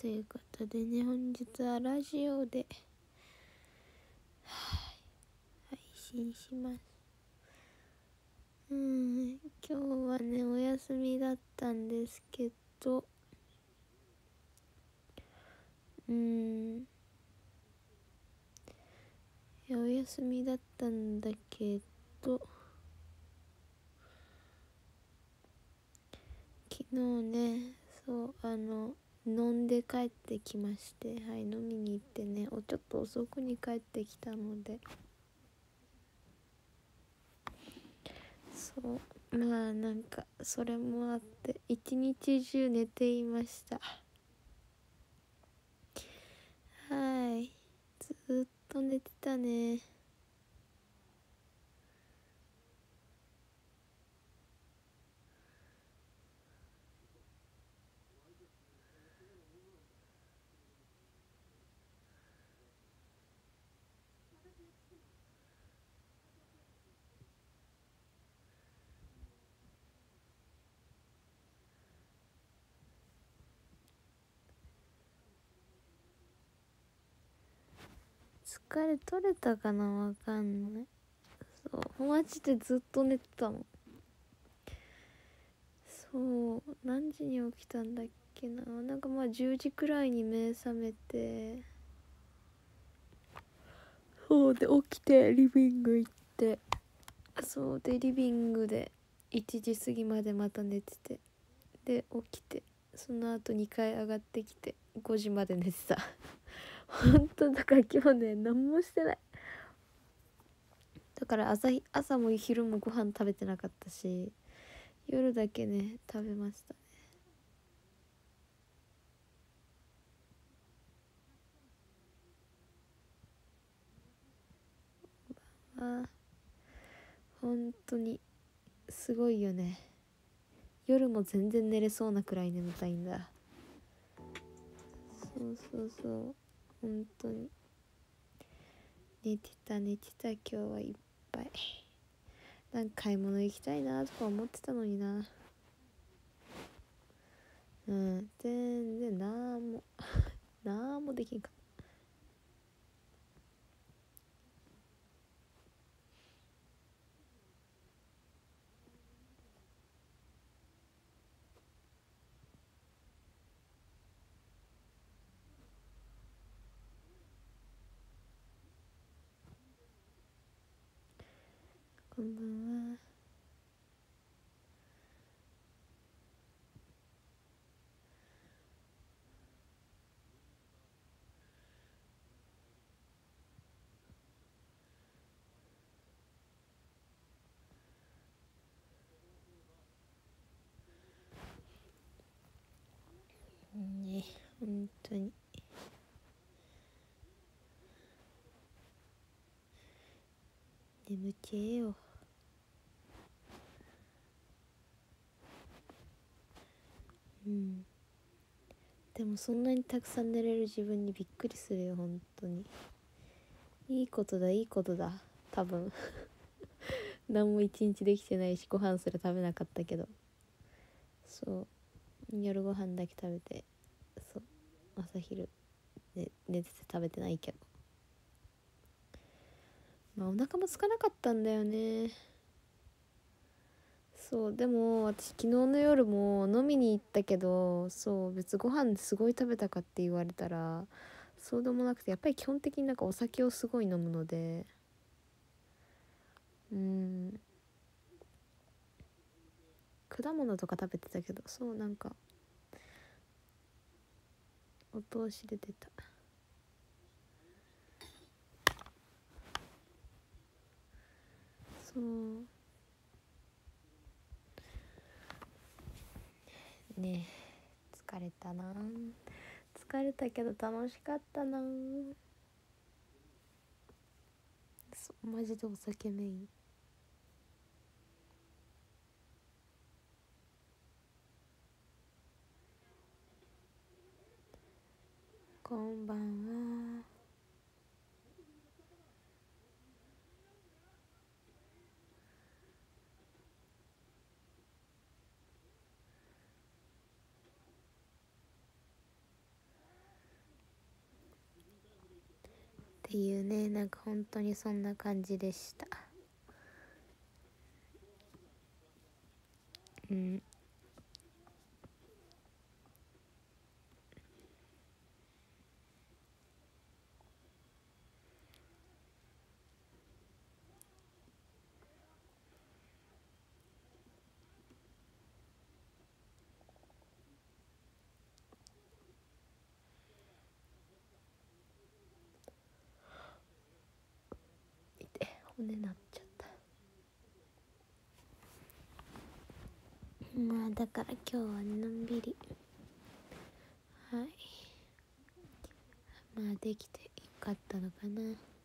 ということでね、本日はラジオで配信します。今日はねお休みだったんですけど、いやお休みだったんだけど、昨日ね、飲んで帰ってきまして、飲みに行ってね、ちょっと遅くに帰ってきたので、そうなんかそれもあって一日中寝ていました。ずっと寝てたね。疲れ取れたかな、わかんない。そうマジでずっと寝てたの。そう何時に起きたんだっけな、なんか10時くらいに目覚めて、そうで起きてリビング行って、そうでリビングで1時過ぎまでまた寝てて、で起きてその後2回上がってきて5時まで寝てた。本当だから今日ね何もしてない。だから朝も昼もご飯食べてなかったし、夜だけね食べましたね。本当にすごいよね。夜も全然寝れそうなくらい眠たいんだ。そう本当に寝てた今日はいっぱい。なんか買い物行きたいなとか思ってたのにな。全然なんもできんかった。こんばんは。ね、本当に眠気えよ。でもそんなにたくさん寝れる自分にびっくりするよ、本当に。いいことだ多分。何も一日できてないし、ご飯すら食べなかったけど、そう夜ご飯だけ食べて、そう朝昼、寝てて食べてないけど、お腹も空かなかったんだよね。そうでも私昨日の夜も飲みに行ったけど、別にご飯すごい食べたかって言われたらそうでもなくて、やっぱり基本的になんかお酒をすごい飲むので、果物とか食べてたけど、なんかお通しで出た。ねえ、疲れたな。疲れたけど楽しかったな。マジでお酒メイン。こんばんは。 いうね、なんか本当にそんな感じでした。うん。骨なっちゃった。まあだから今日はのんびり、はい、まあできてよかったのかな。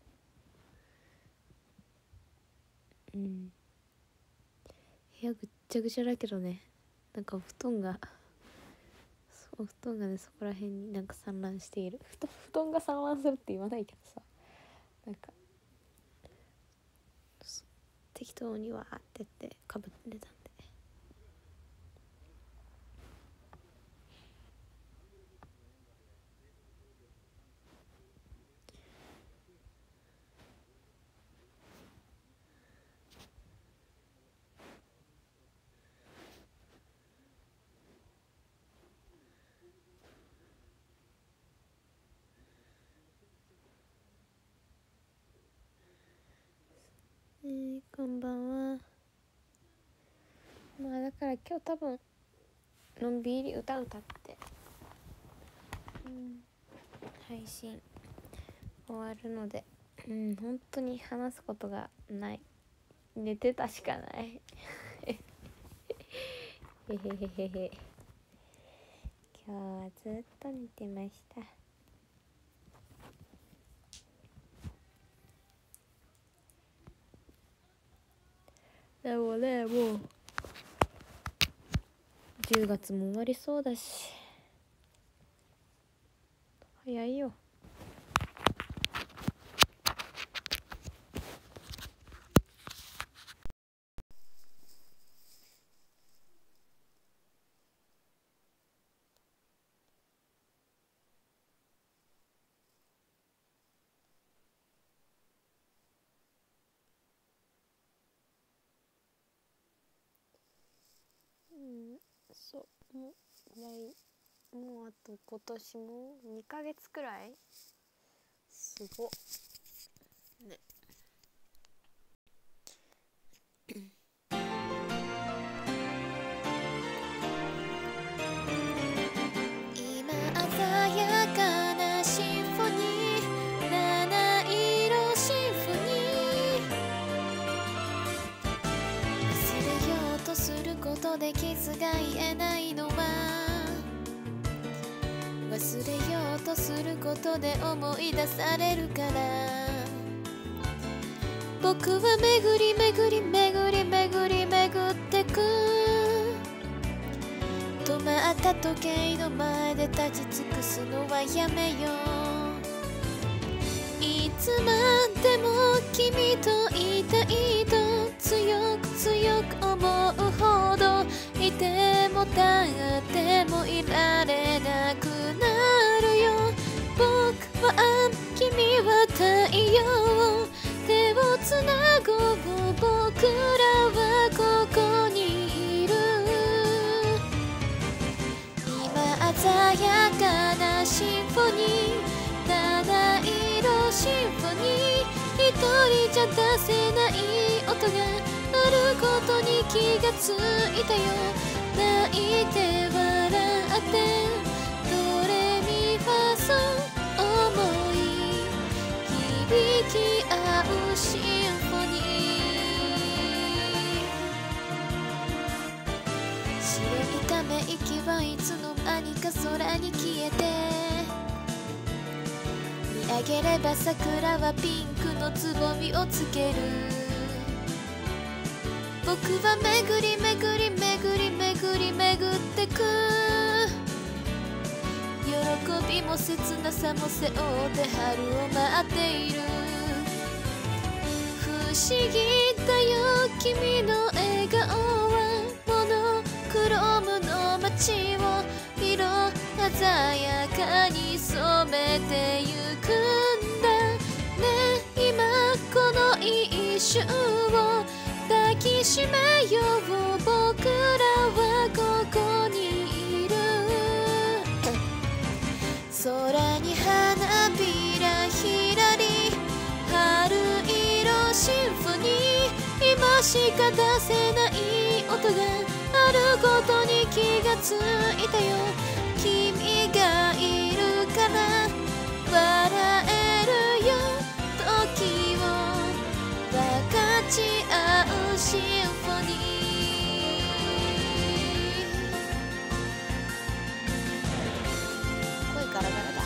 うん。部屋ぐっちゃぐちゃだけどね、なんか布団がね、そこら辺になんか散乱している。布団が散乱するって言わないけどさ、なんか適当にわーってってかぶってたんで。こんばんは。まあだから今日多分のんびり歌って、配信終わるので、本当に話すことがない。寝てたしかないへへへへへ。今日はずっと寝てました。でもね、もう10月も終わりそうだし、早いよ。そうもうあと今年も2ヶ月くらい、すごっね。今鮮やかなシンフォニー、七色シンフォニー、忘れようとすることで傷が癒えないのは、忘れようとすることで思い出されるから。僕は巡り巡り巡り巡り巡ってく。止まった時計の前で立ち尽くすのはやめよう。いつまでも君といたいと強く強く思うほど、いても立ってもいられなくなるよ。僕は君は太陽、手をつなごう。僕らはここにいる。今鮮やかなシンフォニー、七色シンフォニー、一人じゃ出せない音があることに気がついたよ。泣いて笑ってドレミファソ思い響き合うシンフォニー。白いため息はいつの間にか空に消えて、見上げれば桜はピンクのつぼみをつける。僕は巡り巡り巡り巡り巡ってく。喜びも切なさも背負って春を待っている。不思議だよ君の笑顔は、モノクロームの街を色鮮やかに染めてゆくんだ。 春を抱きしめよう。僕らはここにいる。空に花びらひらり、春色シンフォニー。今しか出せない音があることに気がついたよ。君がいるから笑えるよ。時を分かち合うシンフォニー。声ガラガラだ。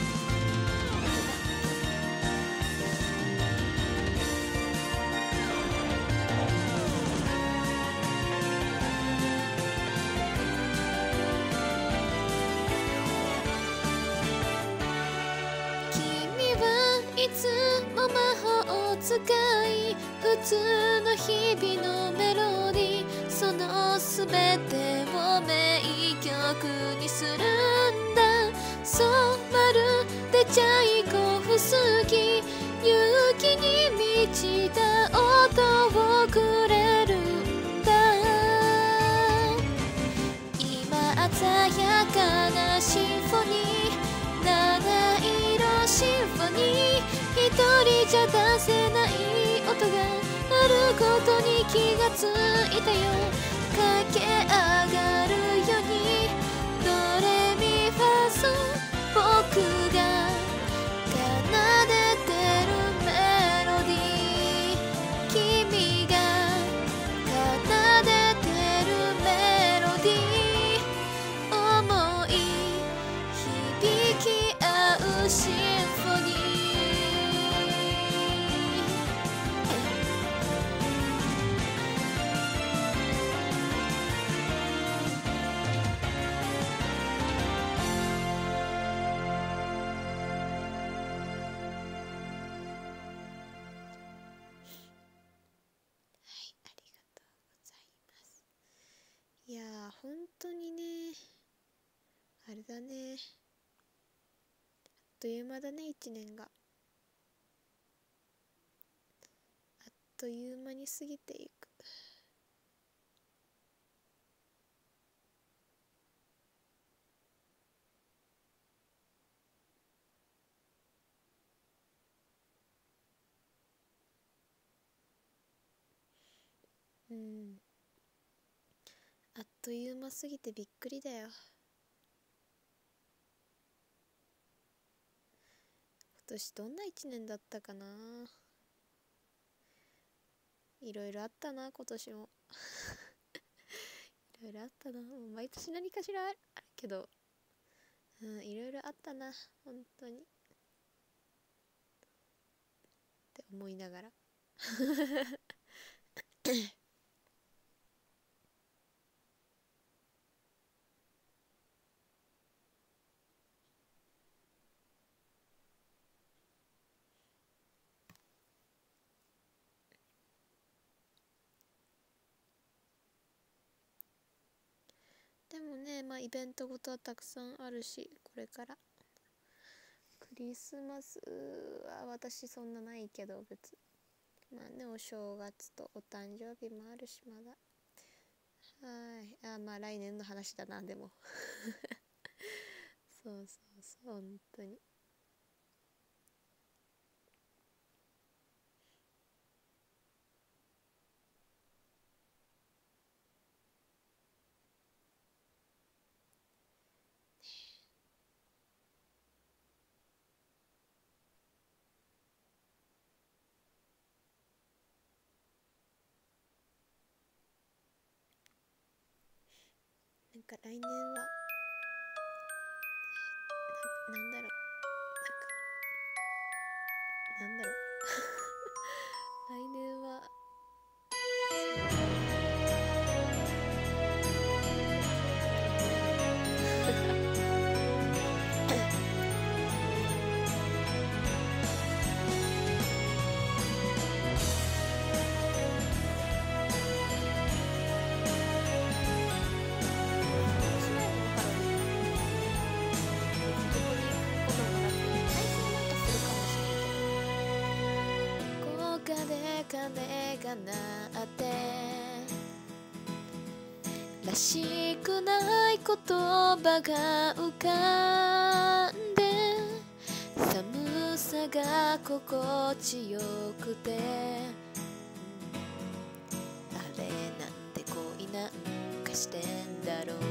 君はいつも魔法使い、普通の日々のメロディー、そのすべてを名曲にするんだ。そうまるでチャイコフスキー、勇気に満ちた音をくれるんだ。今鮮やかなシンフォニー、七色シンフォニー。一人じゃ出せない音があることに気がついたよ。駆け上がるようにドレミファソ、僕が奏でてるメロディー。君が奏でてるメロディー。思い響き合うシンフォニー。いやー、本当にね、あれだね、あっという間だね、1年が。あっという間に過ぎていく。うん。あっという間すぎてびっくりだよ。今年どんな1年だったかな。いろいろあったな、今年も。いろいろあったな。もう毎年何かしらあるけど、いろいろあったな、本当に。って思いながら。でもね、まあイベントごとはたくさんあるし、これからクリスマスは私そんなないけど、別にまあね、お正月とお誕生日もあるし、まだ。はい。まあ来年の話だな、でも。そうそうそう、本当に。なんか来年はなんだろう、なんだろう来年は鐘かなってらしくない言葉が浮かんで寒さが心地よくてあれなんて恋なんかしてんだろう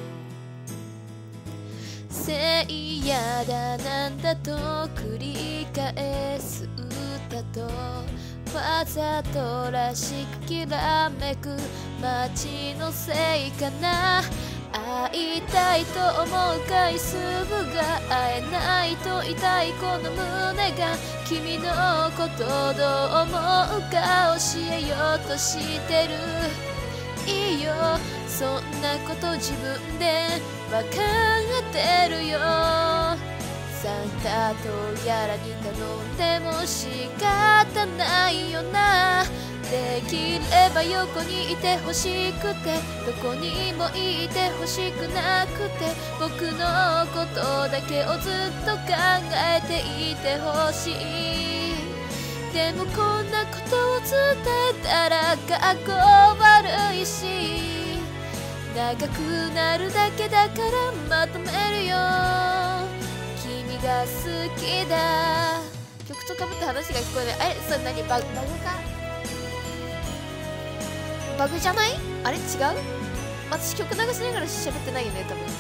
せいやだなんだと繰り返す歌とわざとらしくきらめく街のせいかな会いたいと思う回数が会えないと痛いこの胸が君のことどう思うか教えようとしてるいいよそんなこと自分でわかってるよサンタとやらに頼んでも仕方ないよなできれば横にいてほしくてどこにもいてほしくなくて僕のことだけをずっと考えていてほしいでもこんなことを伝えたら学校悪いし長くなるだけだからまとめるよ君が好きだ曲とかぶって話が聞こえないそれ何バグかバグじゃないあれ違う私曲流しながら喋ってないよね多分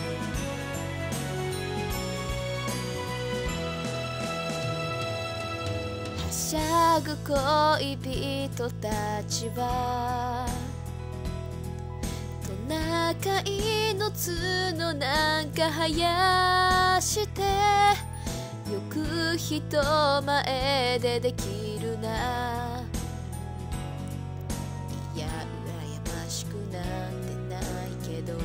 はしゃぐ恋人たちはトナカイの角なんか生やしてよく人前でできるないや羨ましくなんてないけど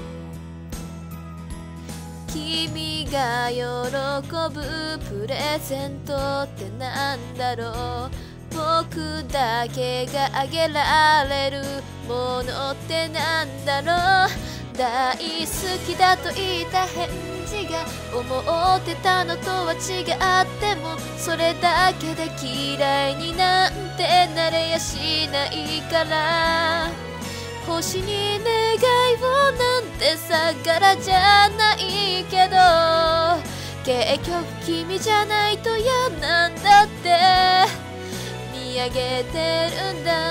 君が喜ぶプレゼントってなんだろう僕だけがあげられるものってなんだろう大好きだと言った返事が思ってたのとは違ってもそれだけで嫌いになんてなれやしないから星に願いをなんてさからじゃないけど結局君じゃないと嫌なんだって見上げてるんだ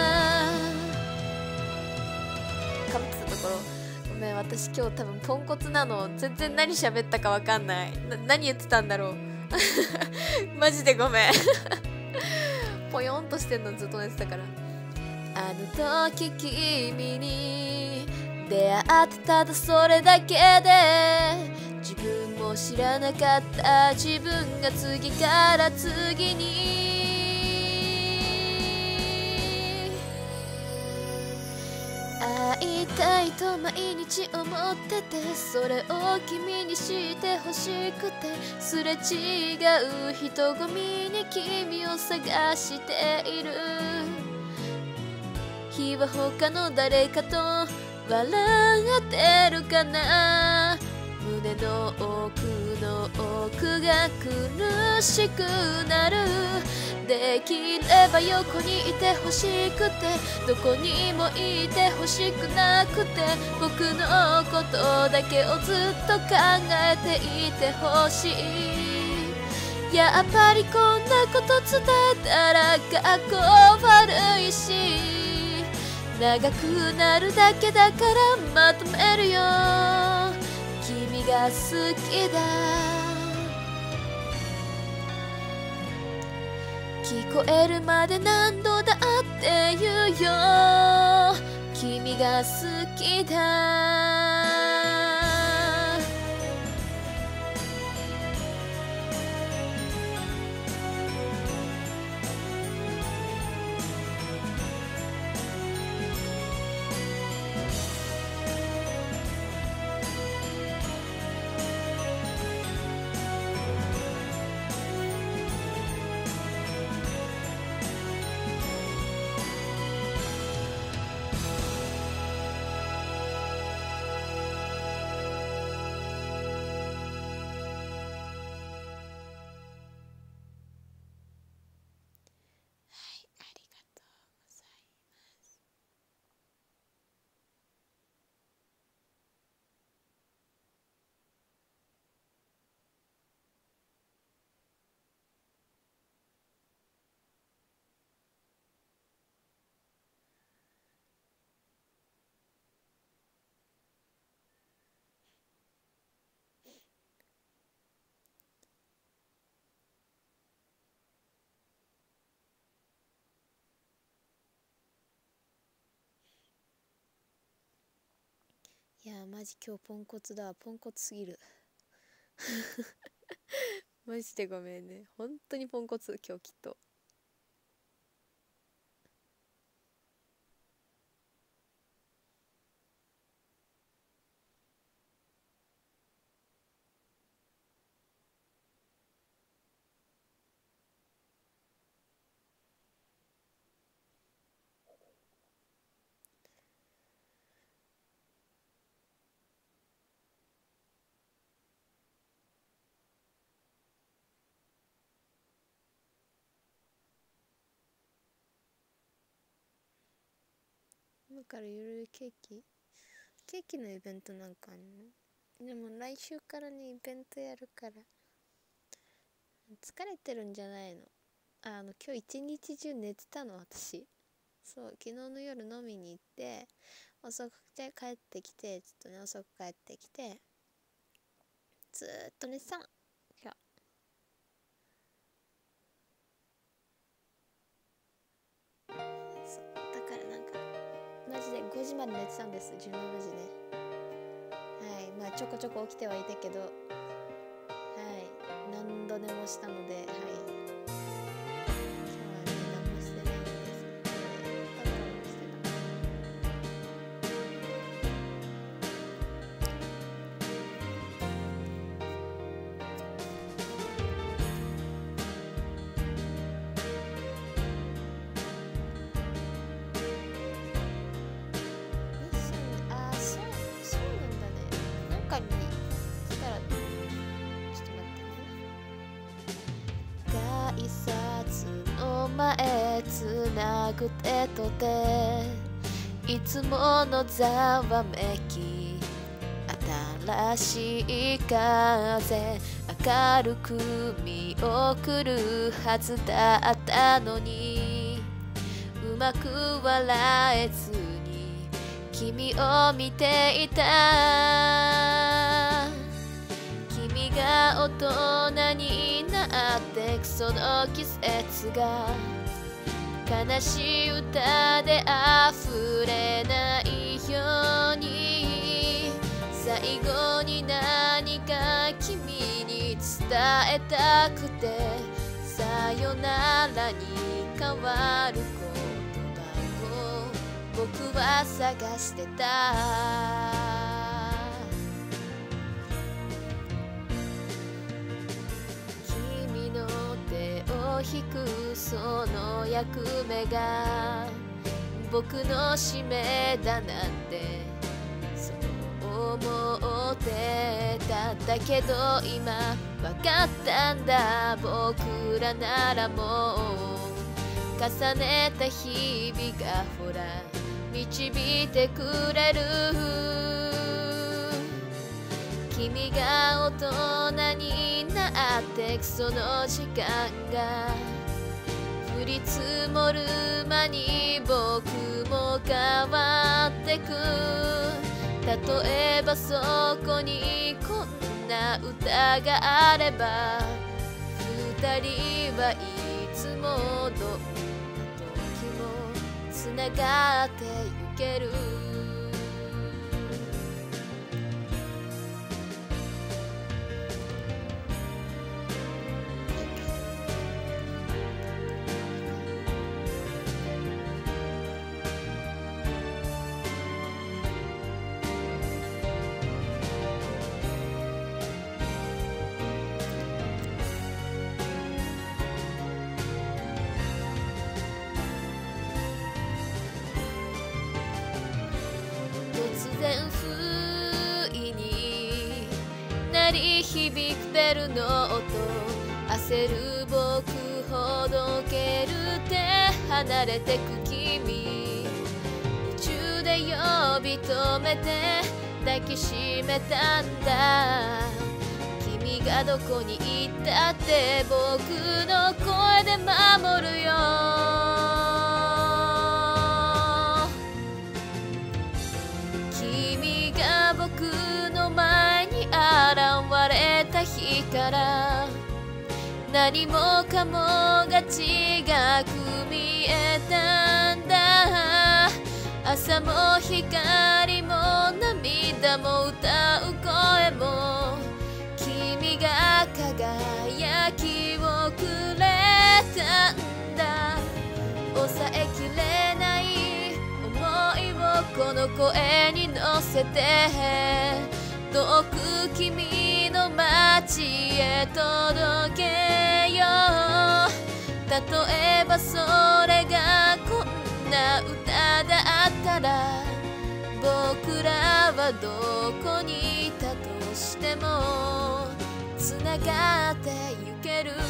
かぶってたところごめん私今日多分ポンコツなの全然何喋ったかわかんない何言ってたんだろうマジでごめんぽよんとしてんのずっと寝てたからあの時君に出会ってただそれだけで自分も知らなかった自分が次から次に会いたいと毎日思っててそれを君にしてほしくてすれ違う人混みに君を探している日は他の誰かと笑ってるかな胸の奥の奥が苦しくなるできれば横にいてほしくてどこにもいてほしくなくて僕のことだけをずっと考えていてほしいやっぱりこんなこと伝えたら学校悪いし長くなるだけだからまとめるよ君が好きだ聞こえるまで何度だって言うよ君が好きだいやマジ今日ポンコツだわ。ポンコツすぎる。マジでごめんね。本当にポンコツ今日きっと。今からゆるケーキのイベントなんかあんの？でも来週からねイベントやるから疲れてるんじゃないの？今日一日中寝てたの私。そう、昨日の夜飲みに行って遅くて帰ってきて、ちょっとね遅く帰ってきてずーっと寝てたの今日。そうだからなんかマジで5時まで寝てたんです。17時ね。はい、まあちょこちょこ起きてはいたけど、はい、何度寝もしたので、はい、今日はね何もしてないんです。だからもしてた。ミッション、そうなんだね。なんかに来たらちょっと待ってね。改札の前つなぐ手と手、いつものざわめき、新しい風明るく見送るはずだったのに、うまく笑えずに君を見ていた。君が大人になってくその季節が悲しい歌で溢れないように、最後に何か君に伝えたくて、さよならに変わる言葉を僕は探してた。君の手を引くその役目が僕の使命だなんてそう思ってた。だけど今わかったんだ。僕らならもう重ねた日々がほら導いてくれる。君が大人になってくその時間が降り積もる間に僕も変わってく。例えばそこにこんな歌があれば、二人はいつもどんな時もつながってゆける。突然不意に鳴り響くベルの音、焦る僕ほどける手離れてく君、夢中で呼び止めて抱きしめたんだ。君がどこに行ったって僕の声で守るよ。君が僕の前に現れた日から何もかもが違く見えたんだ。朝も光も涙歌も歌う声も君が輝きをくれたんだ。抑えきれない想いをこの声に乗せて遠く君の街へ届けよう。例えばそれがこんな歌だったら僕らはどこにいたとしてもつながってゆける。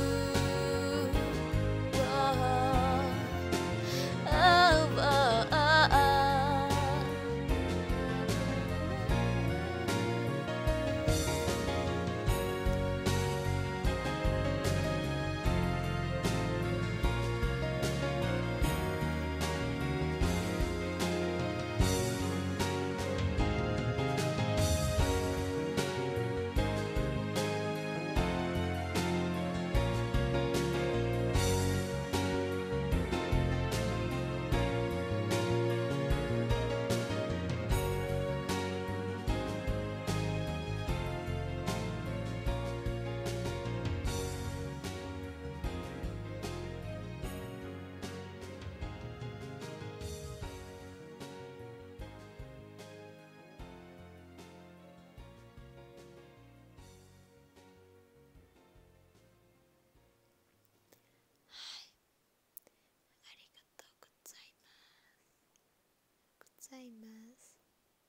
ございます。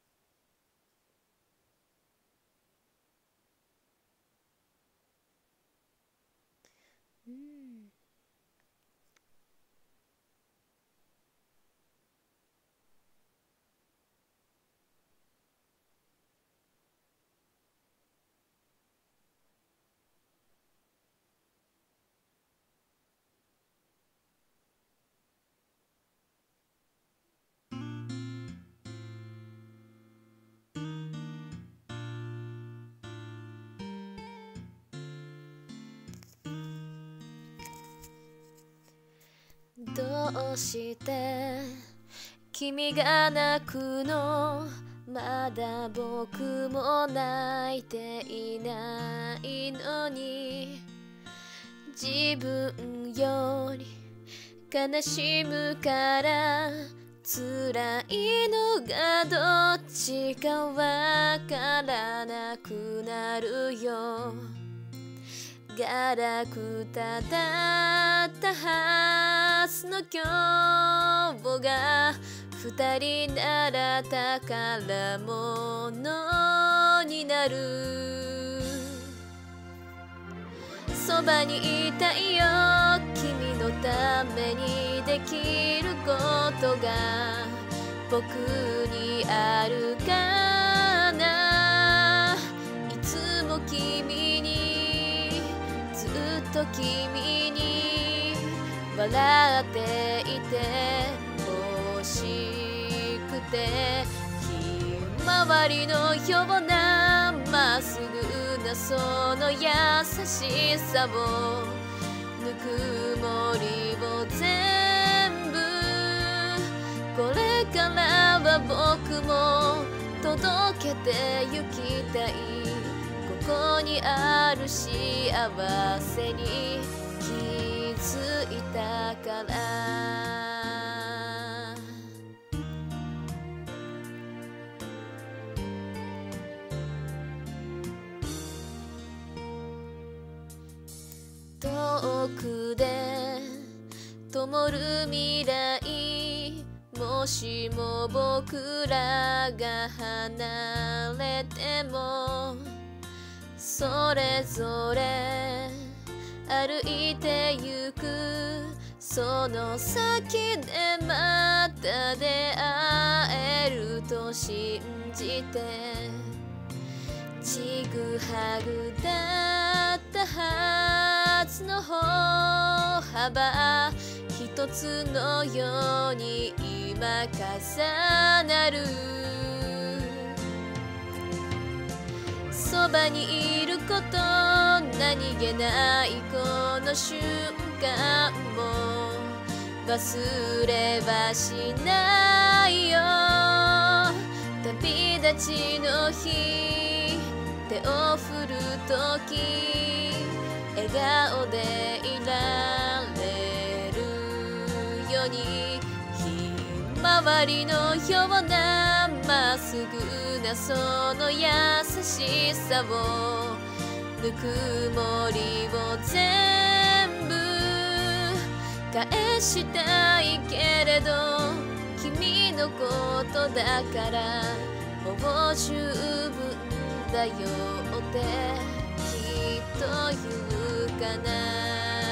どうして君が泣くの？まだ僕も泣いていないのに自分より悲しむから辛いのがどっちかわからなくなるよ。ガラクタだったはずの今日が二人なら宝物になる。そばにいたいよ君のためにできることが僕にあるかな。いつも君にずっと君に笑っていて欲しくてひまわりのようなまっすぐなその優しさをぬくもりを全部これからは僕も届けてゆきたい。ここにある幸せに気づいたから遠くで灯る未来もしも僕らが離れてもそれぞれ歩いてゆくその先でまた出会えると信じてちぐはぐだったはずの歩幅一つのように今重なる。そばにいること何気ないこの瞬間も忘れはしないよ。旅立立ちの日手を振るとき笑顔でいられるようにひまわりのようなまっすぐなその優しさをぬくもりを全部返したいけれど君のことだからもう十分だよってきっと言うかな。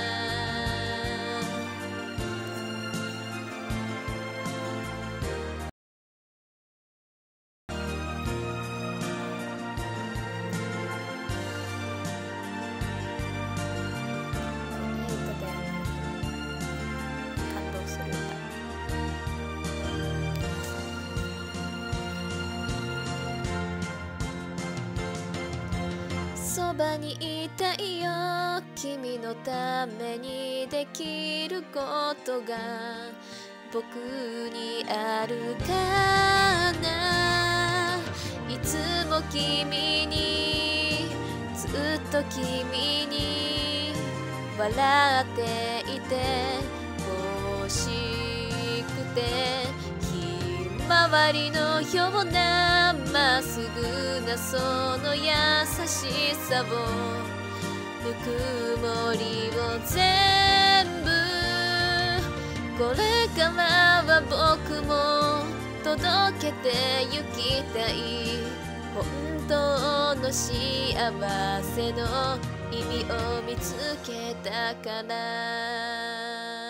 そばにいたいよ君のためにできることが僕にあるかな。いつも君にずっと君に笑っていて欲しくてひまわりのようなまっすぐなその優しさをぬくもりを全部これからは僕も届けてゆきたい本当の幸せの意味を見つけたから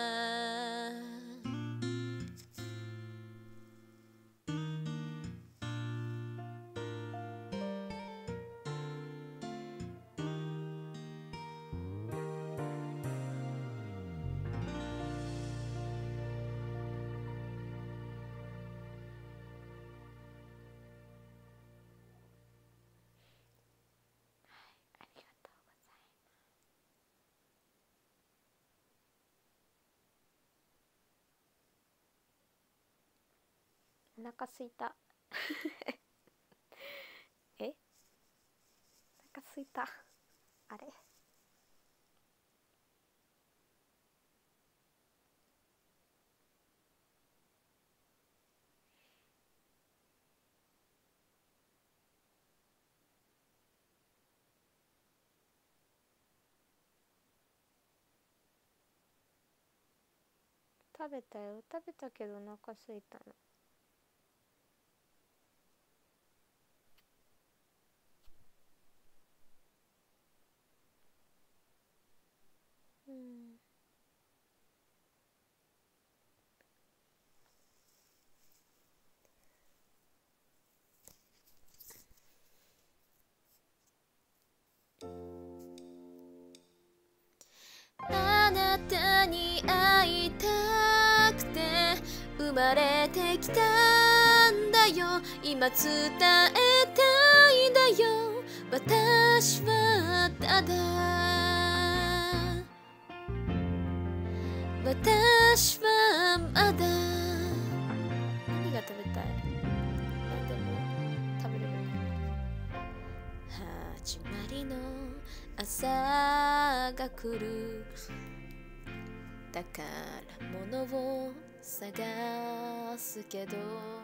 お腹すいたお腹すいたあれ食べたよ食べたけどお腹すいたのあなたに会いたくて生まれてきたんだよ今伝えたいんだよ私はただ私はまだ何が食べたい何でも食べれる始まりの朝が来るだから物を探すけど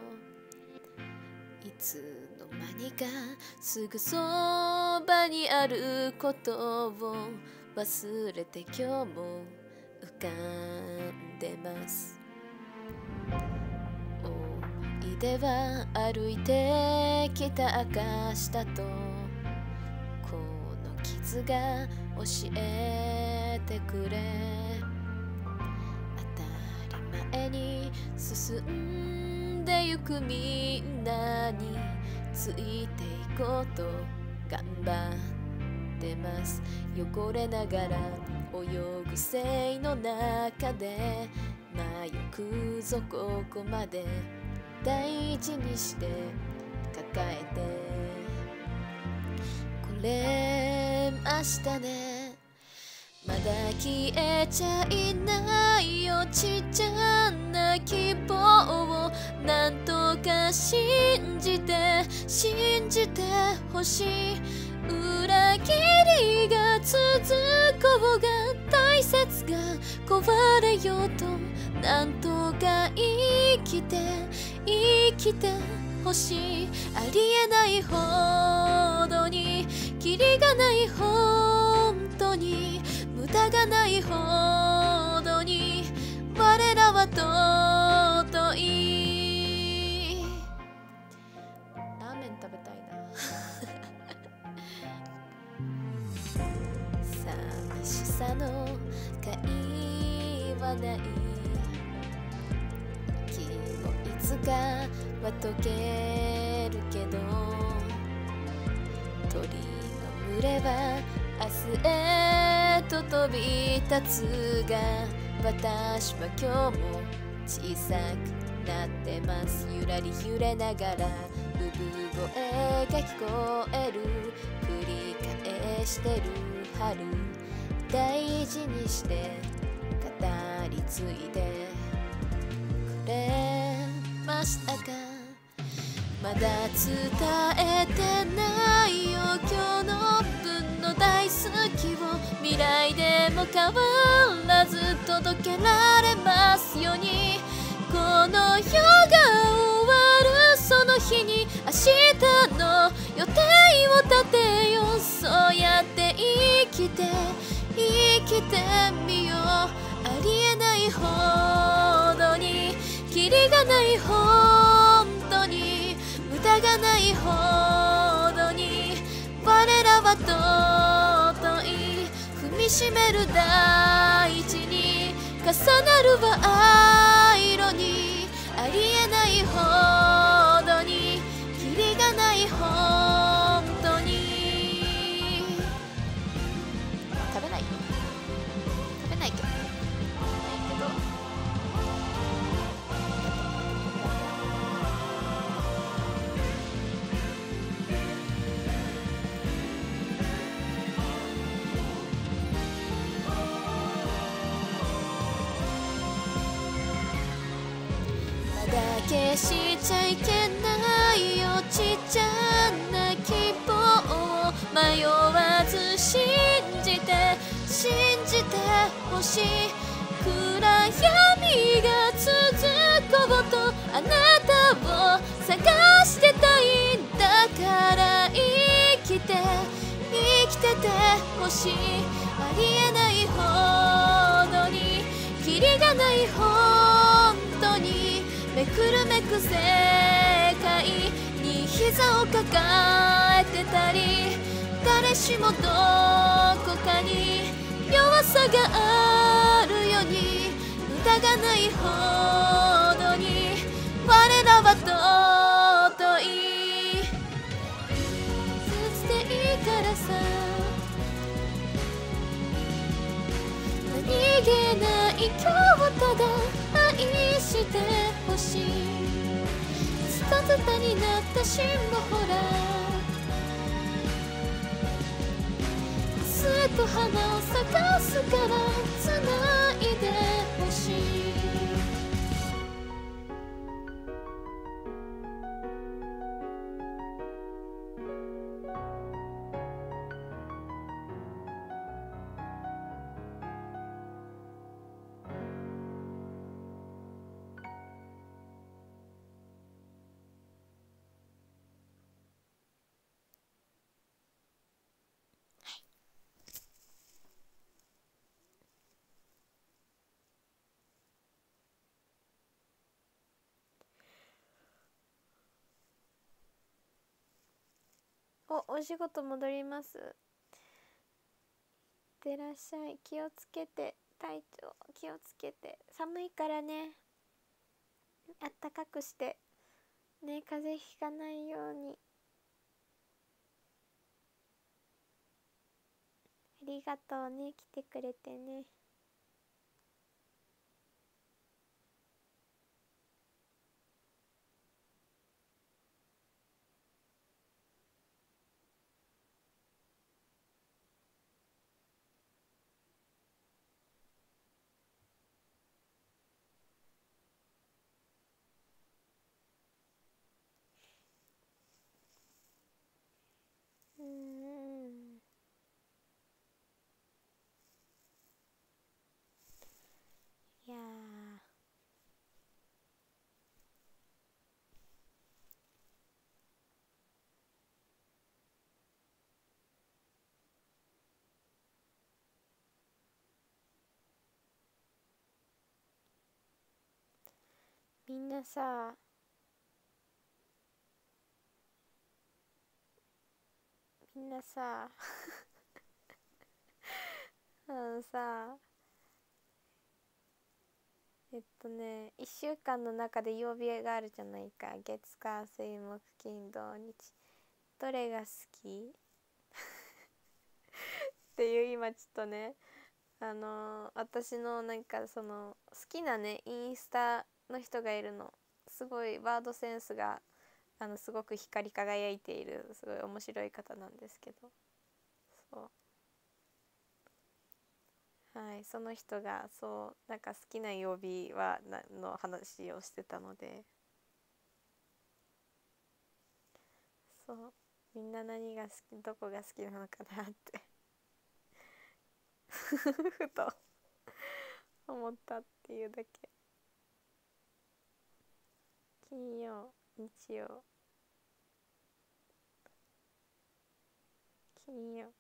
いつの間にかすぐそばにあることを忘れて今日も浮かんでます思い出は歩いてきた証だとこの傷が教えてくれ当たり前に進んでゆくみんなについていこうと頑張ってます汚れながら泳ぐ性の中で迷くぞここまで大事にして抱えてこれましたねまだ消えちゃいないよちっちゃな希望をなんとか信じてほしい。裏切りが続こうが大切が壊れようとなんとか生きてほしい。ありえないほどにキリがない本当に無駄がないほどに我らは尊い。ラーメン食べたいな寂しさの甲斐はない。きもいつかは溶けるけど鳥の群れは明日へと飛び立つが私は今日も小さくなってます。ゆらり揺れながら産声が聞こえる。繰り返してる春大事にして語り継いでくれましたか。まだ伝えてないよ今日の分の大好きを未来でも変わらず届けられますように。この世が終わるその日に明日の予定を立てよう。そうやって生きてみよう。ありえないほどにキリがない本当に無駄がないほどに我らは尊い。踏みしめる大地に重なるは色にありえないほどにキリがない本当に。食べないけど消しちゃいけないよちっちゃな希望を迷わず信じてほしい。暗闇が続こうとあなたを探してたいんだから生きててほしい。ありえないほどにキリがない本当にめくるめく世界に膝を抱えてたり誰しもどこかに弱さがあるように疑がないほどに我らは尊い。切でいいからさ何気ない今日をただ愛してほしい。ズタズタになった芯もほらスーッと花を咲かすから繋いでほしい。お仕事戻ります。いってらっしゃい。気をつけて、体調気をつけて。寒いからね、あったかくしてね、風邪ひかないように。ありがとうね、来てくれてね。 みんなさ、みんなさあのさ、1週間の中で曜日があるじゃないか。月火水木金土日、どれが好きっていう、今ちょっとね、私のなんかその好きなねインスタの人がいるの。すごいワードセンスがすごく光り輝いている、すごい面白い方なんですけど、そう、はい、その人がそうなんか好きな曜日の話をしてたので、そう、みんな何が好き、どこが好きなのかなってふと思ったっていうだけ。金曜、日曜、金曜、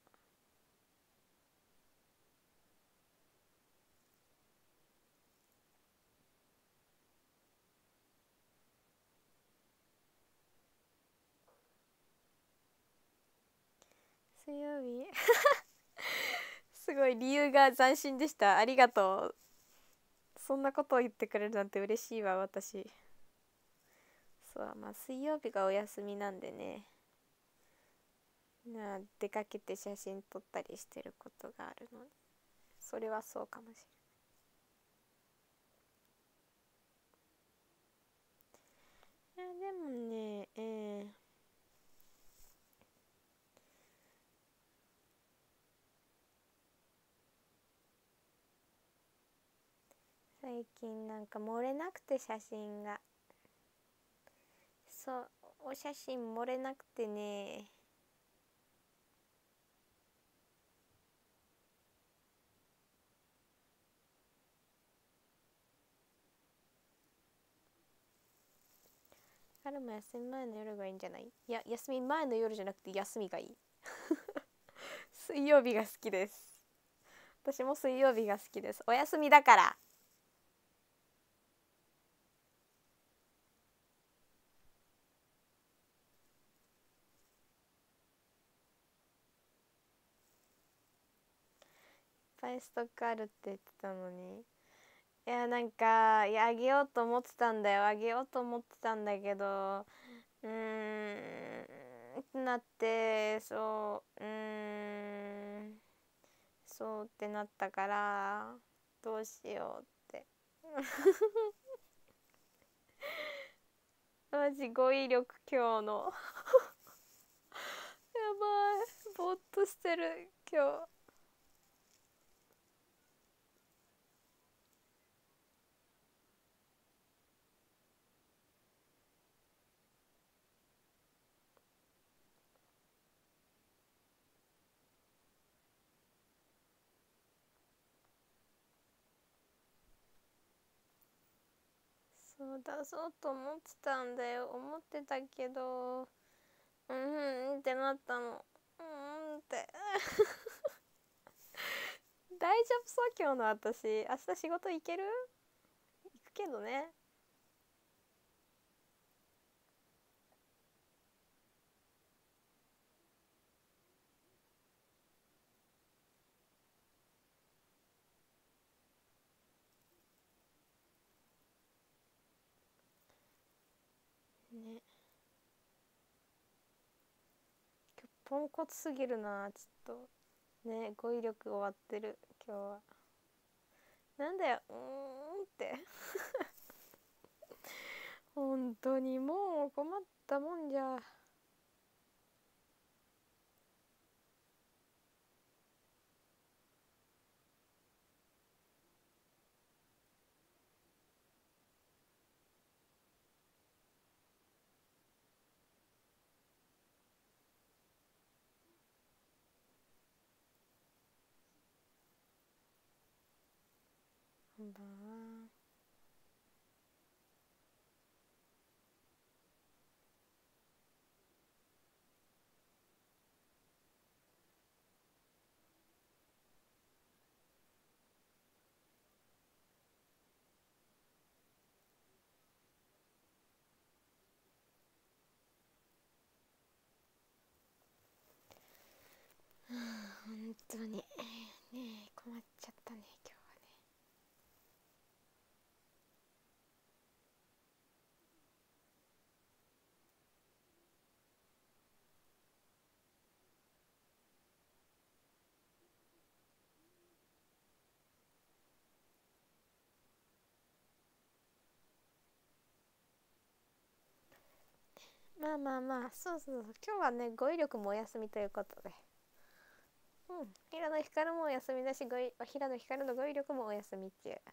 水曜日すごい理由が斬新でした。ありがとう。そんなことを言ってくれるなんて嬉しいわ、私。そう、まあ水曜日がお休みなんでね。出かけて写真撮ったりしてることがあるので、それはそうかもしれない。いや、でもね、最近なんか漏れなくて写真が。そう、お写真漏れなくてね。彼も休み前の夜がいいんじゃない？いや、休み前の夜じゃなくて休みがいい。水曜日が好きです。私も水曜日が好きです。お休みだから。いっぱいストックあるって言ってたのに。いや、なんか、いや、あげようと思ってたんだよ。あげようと思ってたんだけど、ってなって、そうってなったから、どうしようって。マジ語彙力今日の。やばい。ぼーっとしてる、今日。そう出そうと思ってたんだよ。思ってたけど、ってなったの。って。大丈夫そう今日の私。明日仕事行ける？行くけどね。ね。今日ポンコツすぎるな、ちょっと。ね、語彙力終わってる、今日は。なんだよ、って。本当にもう困ったもんじゃ。こんばんは。 まあまあまあ、そうそう、今日はね語彙力もお休みということで、平野光もお休みだし、平野光の語彙力もお休みっていう。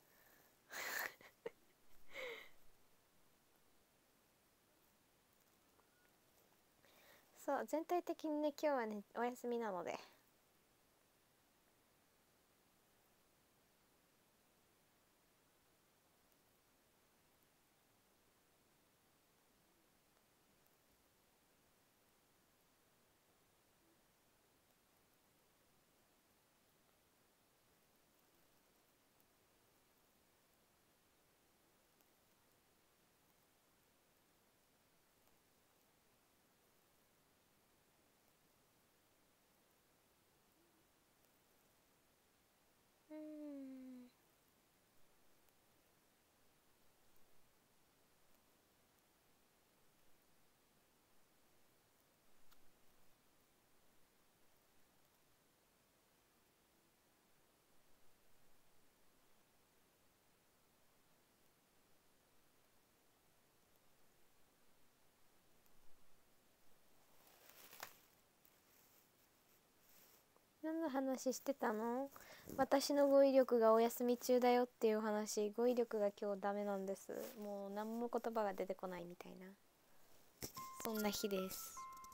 そう、全体的にね今日はねお休みなので。何の話してたの？私の語彙力がお休み中だよっていう話。語彙力が今日ダメなんです。もう何も言葉が出てこないみたいな、そんな日です。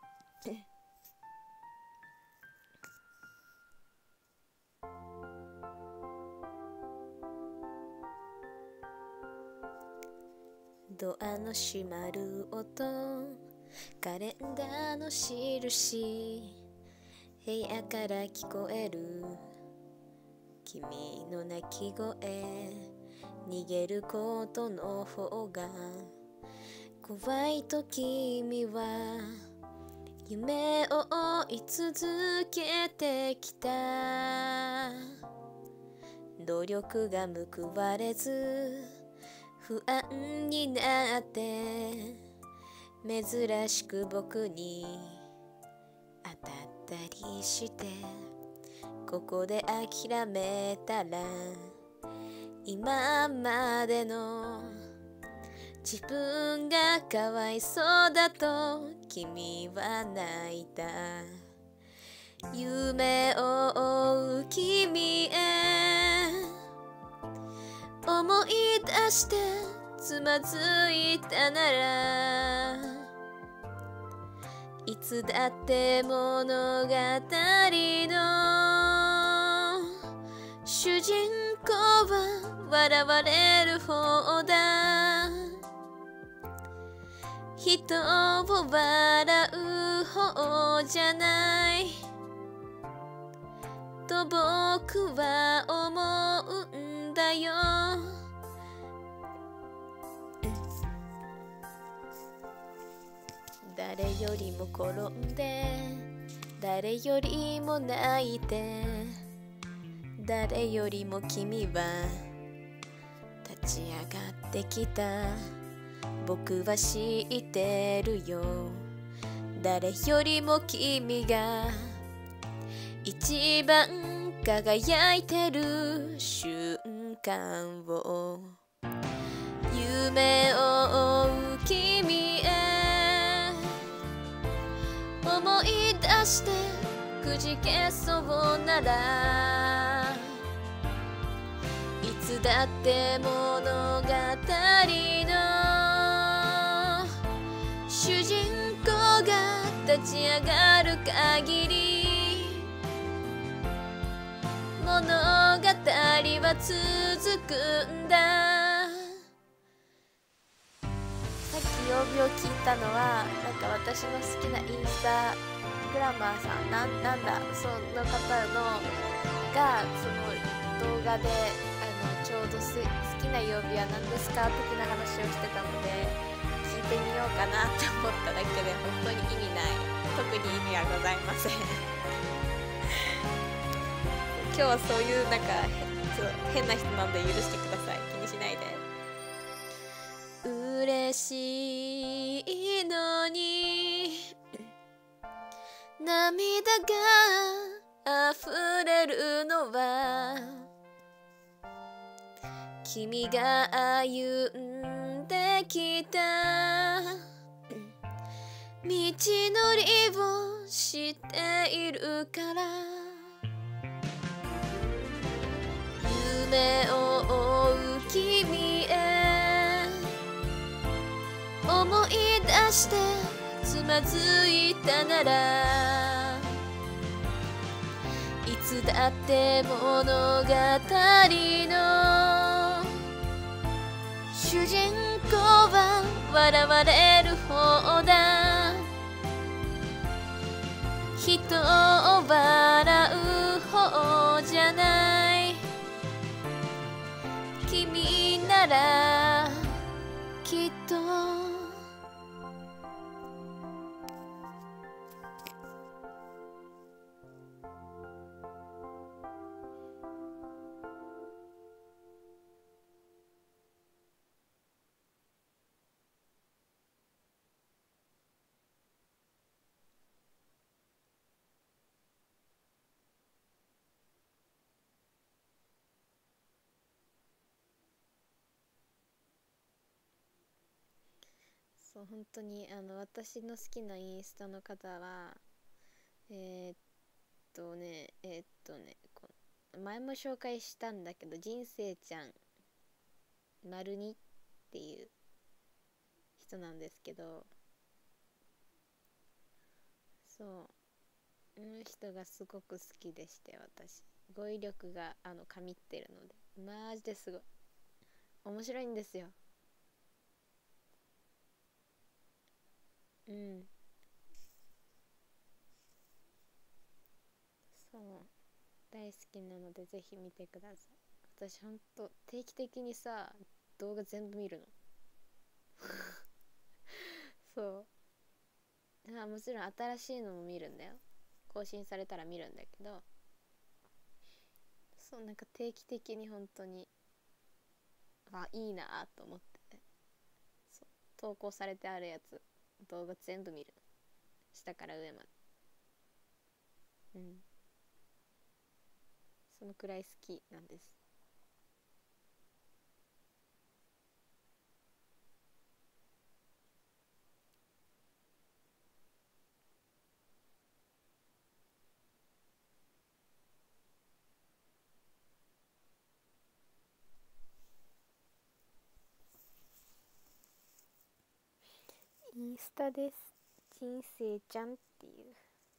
ドアの閉まる音、カレンダーの印、部屋から聞こえる君の泣き声、逃げることの方が怖いと君は夢を追い続けてきた。努力が報われず不安になって珍しく僕に当たったりして、ここで諦めたら今までの自分がかわいそうだと君は泣いた。夢を追う君へ思い出してつまずいたなら、いつだって物語の主人公は笑われる方だ。人を笑う方じゃないと僕は思うんだよ。誰よりも転んで誰よりも泣いて誰よりも君は立ち上がってきた。僕は知ってるよ、誰よりも君が一番輝いてる瞬間を。夢を追う君へ思い出してくじけそうなら、いつだって物語の主人公が立ち上がる限り物語は続くんだ。さっき曜日を聞いたのはなんか私の好きなインスタグラマーさんなんだその方のがその動画でちょうど好きな曜日は何ですか的な話をしてたので聞いてみようかなって思っただけで本当に意味ない、特に意味はございません。今日はそういうなんか変な人なんで許してください、気にしないで。嬉しいのに涙が溢れるのは君が歩んできた道のりをしているから夢を追う君へ思い出してつまずいたならいつだって物語の主人公は笑われる方だ人を笑う方じゃない君ならきっとそう本当に私の好きなインスタの方は前も紹介したんだけど人生ちゃん02っていう人なんですけどそうこの人がすごく好きでして私語彙力が神ってるのでマジですごい面白いんですよ。うんそう大好きなのでぜひ見てください。私ほんと定期的にさ動画全部見るのそうもちろん新しいのも見るんだよ更新されたら見るんだけどそうなんか定期的に本当にいいなと思ってそう投稿されてあるやつ動画全部見る下から上までそのくらい好きなんです。インスタです。人生ちゃんっていう。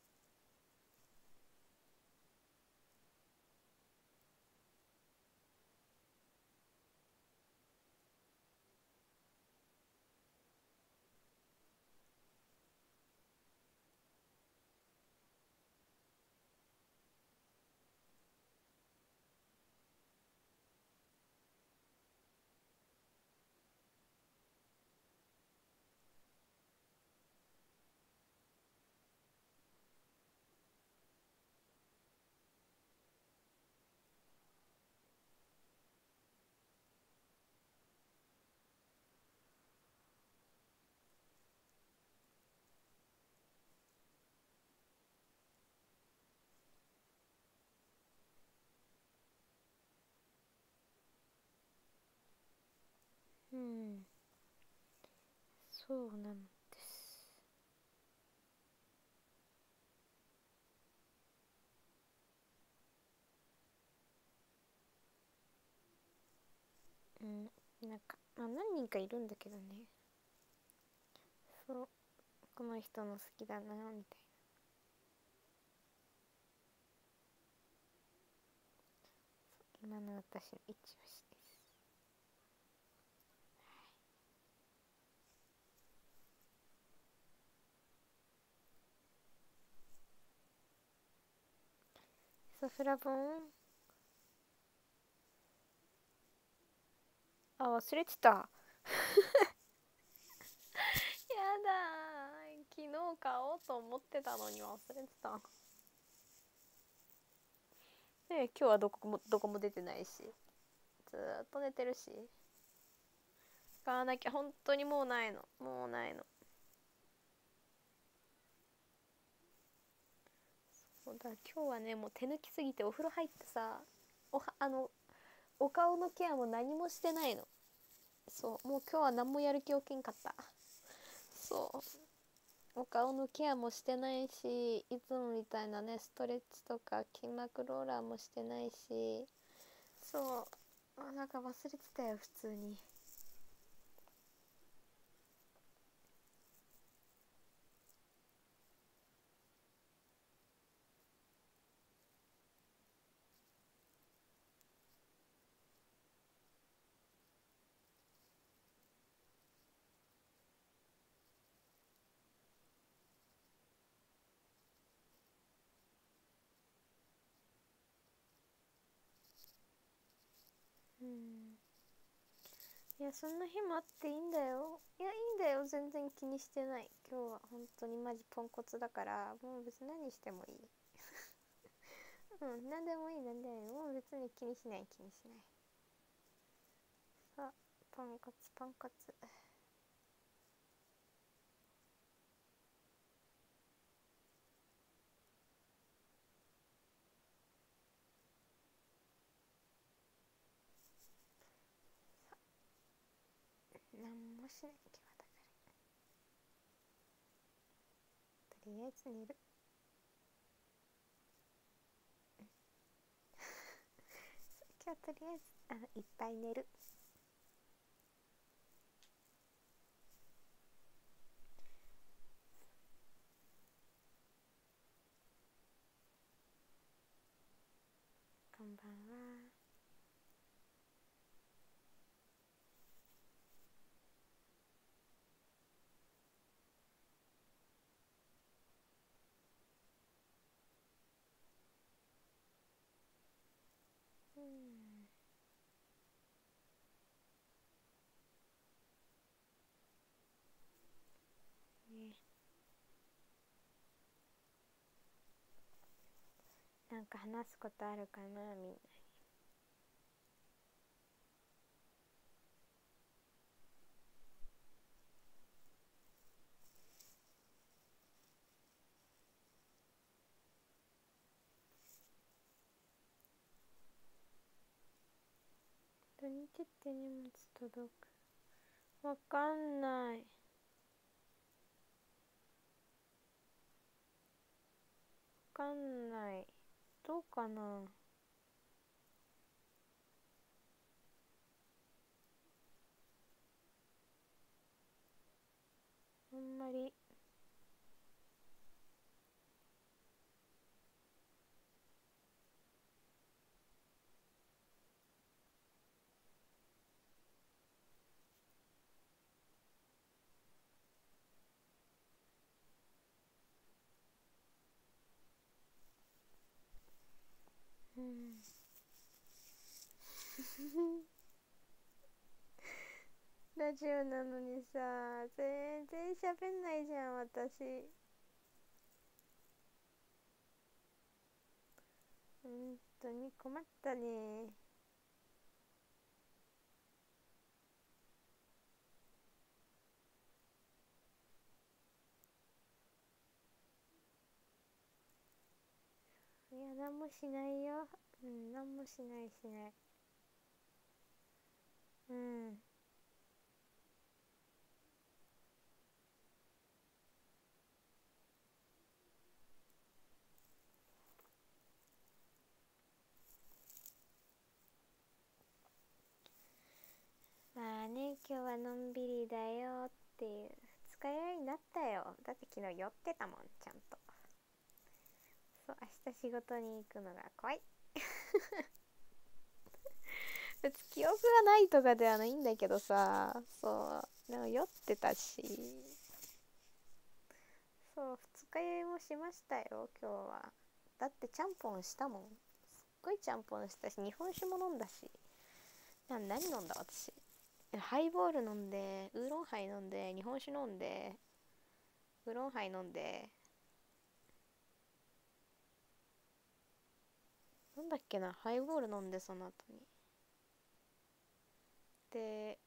そうなんです。なんか何人かいるんだけどね。そうこの人の好きだなみたいな。今の私の一押しです。ソフラボン忘れてたやだ昨日買おうと思ってたのに忘れてた今日はどこも出てないしずっと寝てるし買わなきゃ本当にもうないのそうだ今日はねもう手抜きすぎてお風呂入ってさお顔のケアも何もしてないの。そうもう今日は何もやる気起きんかった。そうお顔のケアもしてないし、いつもみたいなねストレッチとか筋膜ローラーもしてないし、そうなんか忘れてたよ普通に。うん、いやそんな日もあっていいんだよ。いやいいんだよ、全然気にしてない。今日は本当にマジポンコツだから、もう別に何してもいい。うん、何でもいい、何でもいい、もう別に気にしない気にしない。さあポンコツポンコツ。何もしない今日はだから、とりあえず寝る。今日とりあえずいっぱい寝る。こんばんは。うん、ね、なんか話すことあるかなみんな。土日って荷物届く？わかんない。わかんない。どうかな。あんまり。うん。ラジオなのにさ、全然喋んないじゃん私。本当に困ったね。いや何もしないよ。うん、何もしないしない。うん。まあね、今日はのんびりだよっていう二日酔いになったよ。だって昨日酔ってたもんちゃんと。そう、明日仕事に行くのが怖い。別に記憶がないとかではないんだけどさ、そうでも酔ってたし、そう二日酔いもしましたよ今日は。だってちゃんぽんしたもん。すっごいちゃんぽんしたし、日本酒も飲んだし。何飲んだ私。ハイボール飲んで、ウーロンハイ飲んで、日本酒飲んで、ウーロンハイ飲んで、なんだっけな、ハイボール飲んで、その後に。で、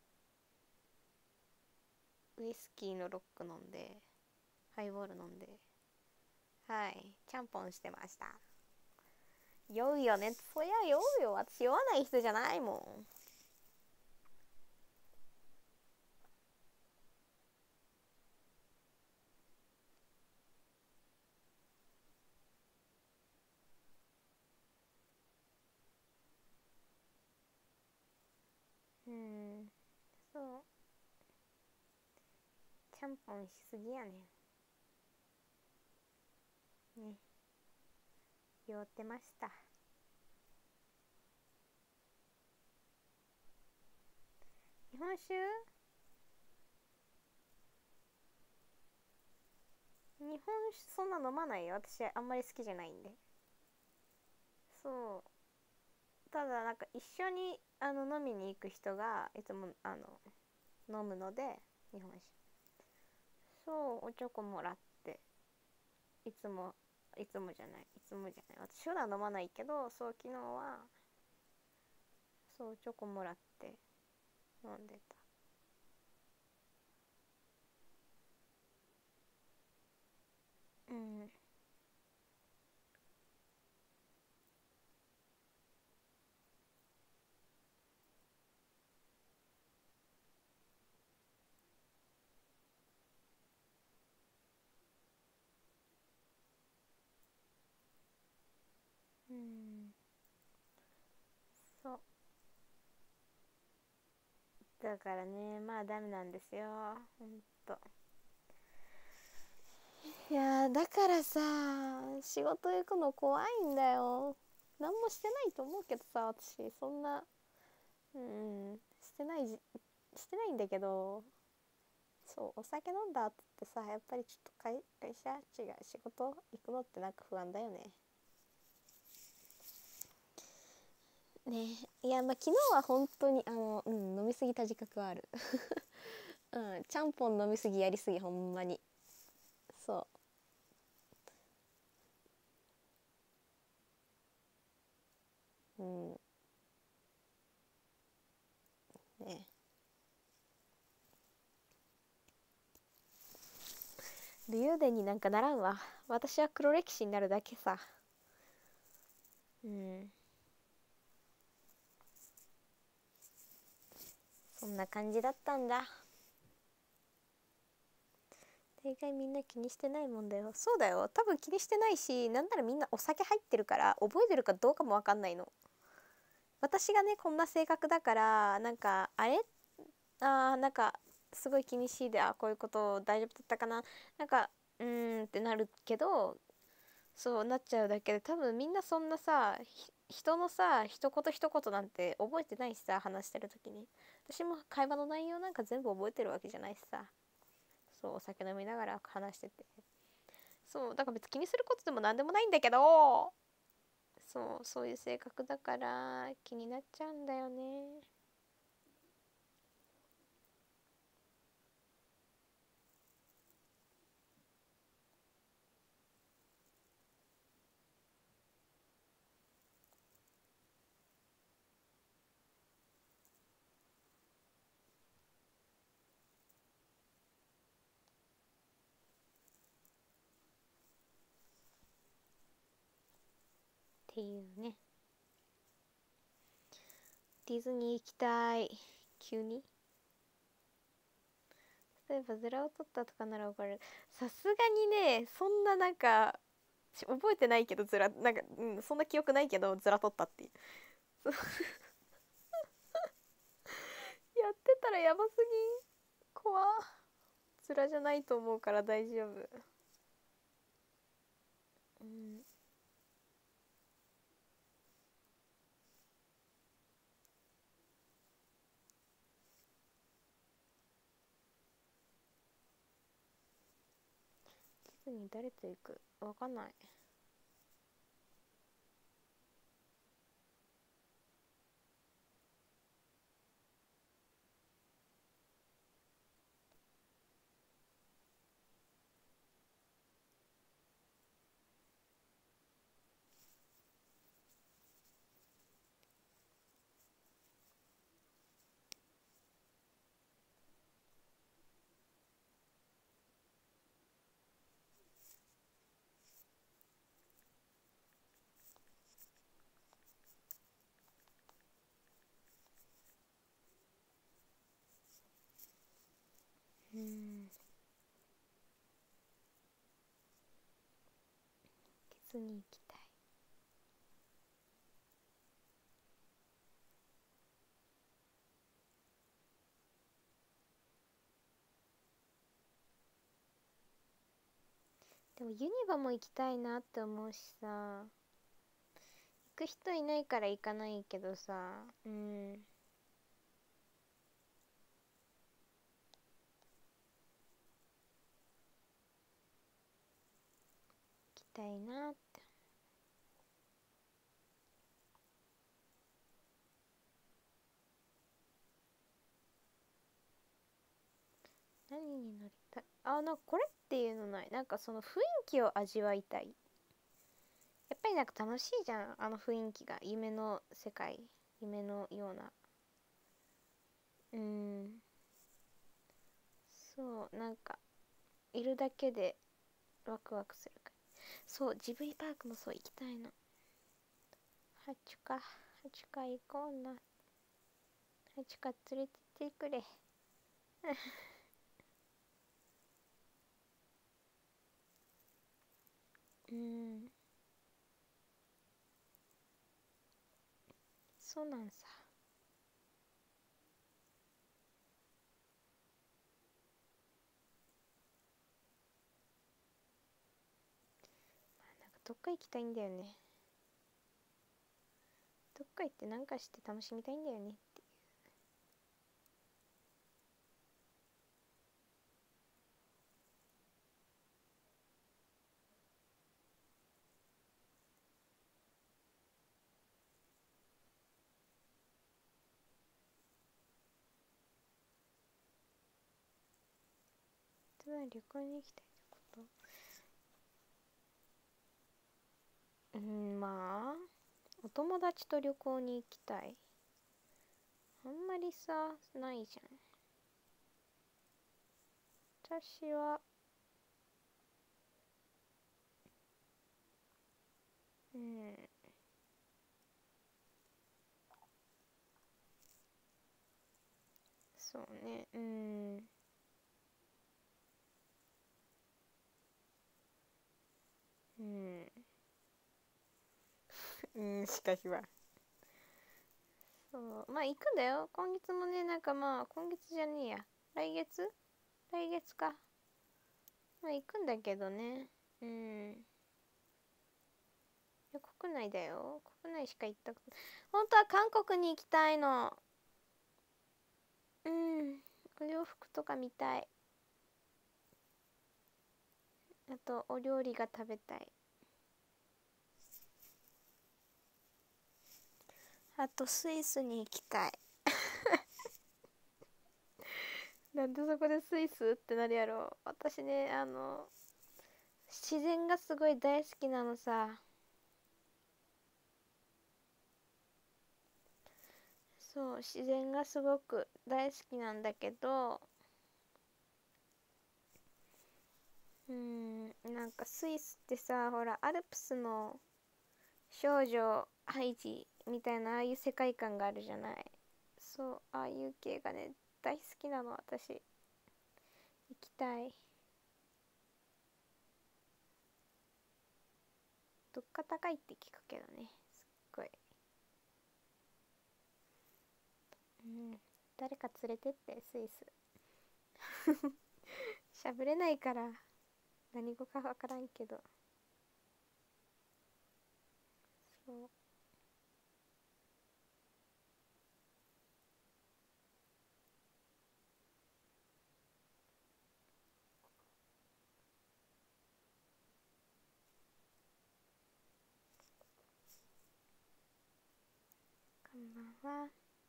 ウイスキーのロック飲んで、ハイボール飲んで、はい、ちゃんぽんしてました。酔うよね。そりゃ酔うよ。私酔わない人じゃないもん。 ちゃんぽんしすぎやねんね。酔ってました。日本酒、日本酒そんな飲まないよ、私あんまり好きじゃないんで。そう、ただなんか一緒に飲みに行く人がいつも飲むので、日本酒、そうおチョコもらって、いつも私普段飲まないけど、そう昨日はそうチョコもらって飲んでた。うん。うん、そうだからね、まあダメなんですよ、ほんと。いやだからさ、仕事行くの怖いんだよ。何もしてないと思うけどさ、私そんな、してないんだけど、そうお酒飲んだ後ってさ、やっぱりちょっと会社違う仕事行くのってなんか不安だよね。ね。いやまあ昨日は本当に飲みすぎた自覚はある。ちゃんぽん飲みすぎやりすぎ、ほんまに。そう。ね。武勇伝になんかならんわ。私は黒歴史になるだけさ。うん。そんな感じだったんだ。大概みんな気にしてないもんだよ。そうだよ。多分気にしてないし、なんならみんなお酒入ってるから覚えてるかどうかもわかんないの。私がね、こんな性格だから、なんか、なんか、すごい気にしいで、こういうこと大丈夫だったかな。なんか、ってなるけど、そうなっちゃうだけで、多分みんなそんなさ、人のさ一言一言なんて覚えてないしさ、話してる時に。私も会話の内容なんか全部覚えてるわけじゃないしさ。そうお酒飲みながら話してて、そうだから別に気にすることでも何でもないんだけど、そういう性格だから気になっちゃうんだよね。っていうね。ディズニー行きたい。急に、例えばズラを取ったとかなら分かる。さすがにね、そんななんか覚えてないけど、ズラなんか、そんな記憶ないけどズラ取ったっていう。やってたらやばすぎ、怖。ズラじゃないと思うから大丈夫。うん。ディズニー誰と行く、わかんない。うん。ディズニー行きたい。 でもユニバも行きたいなって思うしさ、行く人いないから行かないけどさ、うん、行きたいなって。何に乗りたい？なんかこれっていうのない？なんかその雰囲気を味わいたい。やっぱりなんか楽しいじゃん、あの雰囲気が。夢の世界、夢のような。うん、そうなんかいるだけでワクワクするから。そうジブリパークもそう行きたいの。ハチュカ行こうな。ハチュカ連れてってくれ。うん、そうなんさ。なんかどっか行きたいんだよね。どっか行ってなんかして楽しみたいんだよねって。つまり旅行に行きたいってこと？まあお友達と旅行に行きたい。あんまりさないじゃん。私はうん、そうね、しかしはそうまあ行くんだよ今月もね。なんかまあ今月じゃねえや、来月か。まあ行くんだけどね。いや国内だよ、国内しか行ったこと。本当は韓国に行きたいの。お洋服とか見たい。あとお料理が食べたい。あとスイスに行きたい。なんでそこでスイスってなるやろ。私ね自然がすごい大好きなのさ。そう自然がすごく大好きなんだけど、なんかスイスってさ、ほらアルプスの少女ハイジみたいなああいう世界観があるじゃない。そうああいう系がね大好きなの私。行きたい。物価高いって聞くけどね、すっごい。誰か連れてってスイス。しゃべれないから何語かわからんけど。そうこんばんは。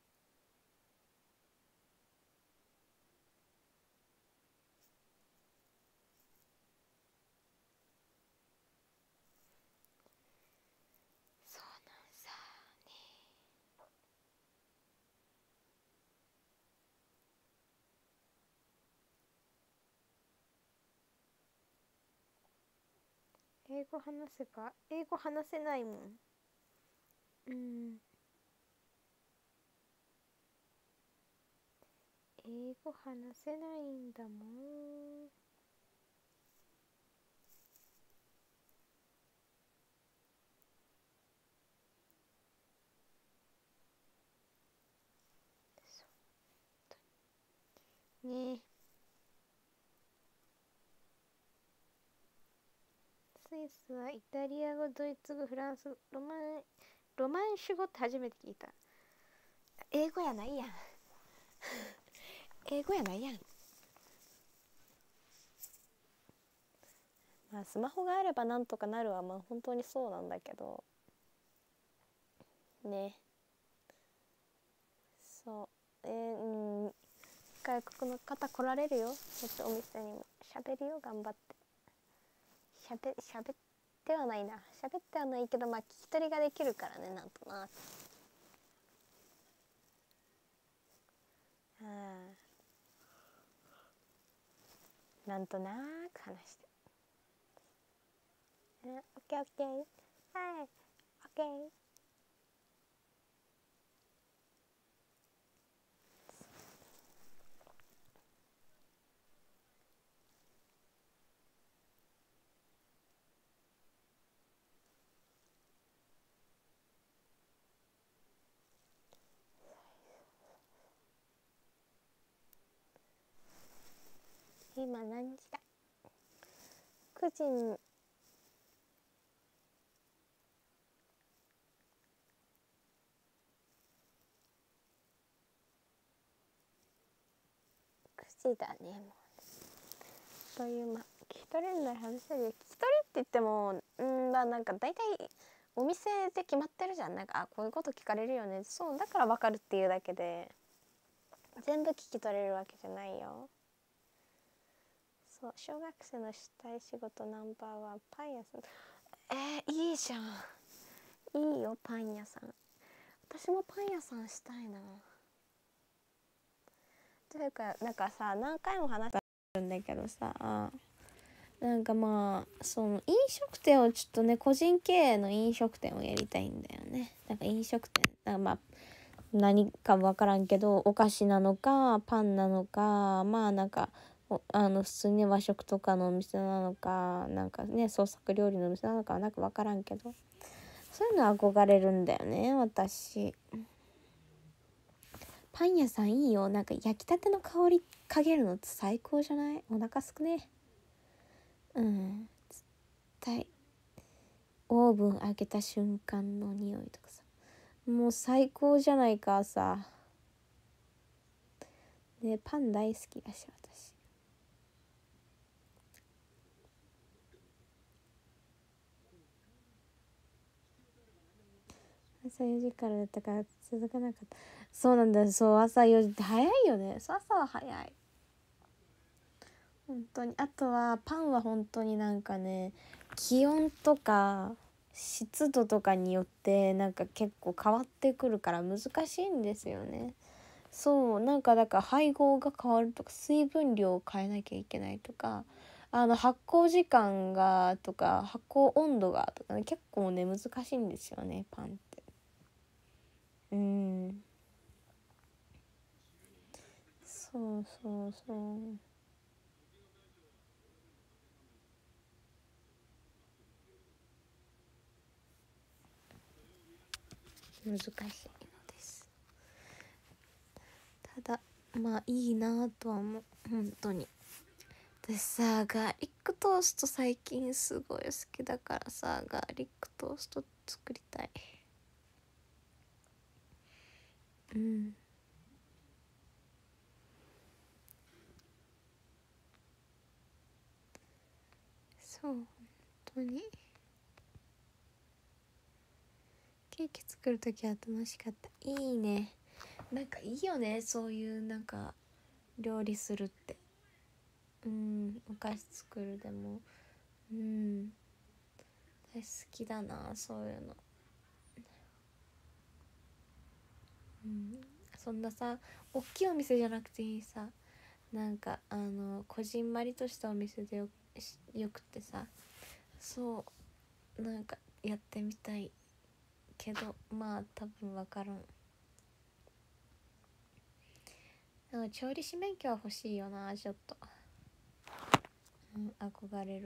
そうなんさね。英語話せば？英語話せないもん。英語話せないんだもん。ねスイスはイタリア語、ドイツ語、フランス語、ロマンシュ語って初めて聞いた。英語やないやん英語やないやん。まあスマホがあればなんとかなるはまあ本当にそうなんだけどね。そう外国の方来られるよ。ちょっとお店にも喋るよ、頑張って。喋ってはないな、喋ってはないけど、まあ聞き取りができるからね、なんとなく。なんとなく話して、オッケーオッケー、はいオッケー。今何時だ。9時に9時だね。もうという、まあ聞き取れるなら話せるよ。聞き取りって言ってもまあなんか大体お店で決まってるじゃん。なんかこういうこと聞かれるよね、そうだから分かるっていうだけで全部聞き取れるわけじゃないよ。そう、小学生のしたい仕事ナンバーはパン屋さん。いいじゃん、いいよパン屋さん。私もパン屋さんしたいな。というかなんかさ、何回も話してるんだけどさ、なんかまあその飲食店をちょっとね、個人経営の飲食店をやりたいんだよね。なんか飲食店、なんかまあ何か分からんけど、お菓子なのかパンなのか、まあなんか普通に和食とかのお店なのか、なんかね創作料理のお店なのかはなんか分からんけど、そういうの憧れるんだよね私。パン屋さんいいよ。なんか焼きたての香り嗅げるのって最高じゃない？お腹すくね。絶対オーブン開けた瞬間の匂いとかさ、もう最高じゃないかさ。ね、パン大好きだし私。朝4時からだったから続かなかった。そうなんだよ。そう、朝4時って早いよね。そう、朝は早い本当に。あとはパンは本当になんかね、気温とか湿度とかによってなんか結構変わってくるから難しいんですよね。そう、なんかだから配合が変わるとか、水分量を変えなきゃいけないとか、発酵時間がとか発酵温度がとかね、結構ね難しいんですよねパンって。そうそうそう、難しいのです。ただまあいいなとは思う本当に。私さ、ガーリックトースト最近すごい好きだからさ、ガーリックトースト作りたい。そう本当にケーキ作る時は楽しかった。いいね、なんかいいよね、そういうなんか料理するって。お菓子作るでも私好きだなそういうの。そんなさ大きいお店じゃなくていいさ、なんかこじんまりとしたお店でよくてさ、そうなんかやってみたいけど、まあ多分分からん。なんか調理師免許は欲しいよなちょっと。憧れる。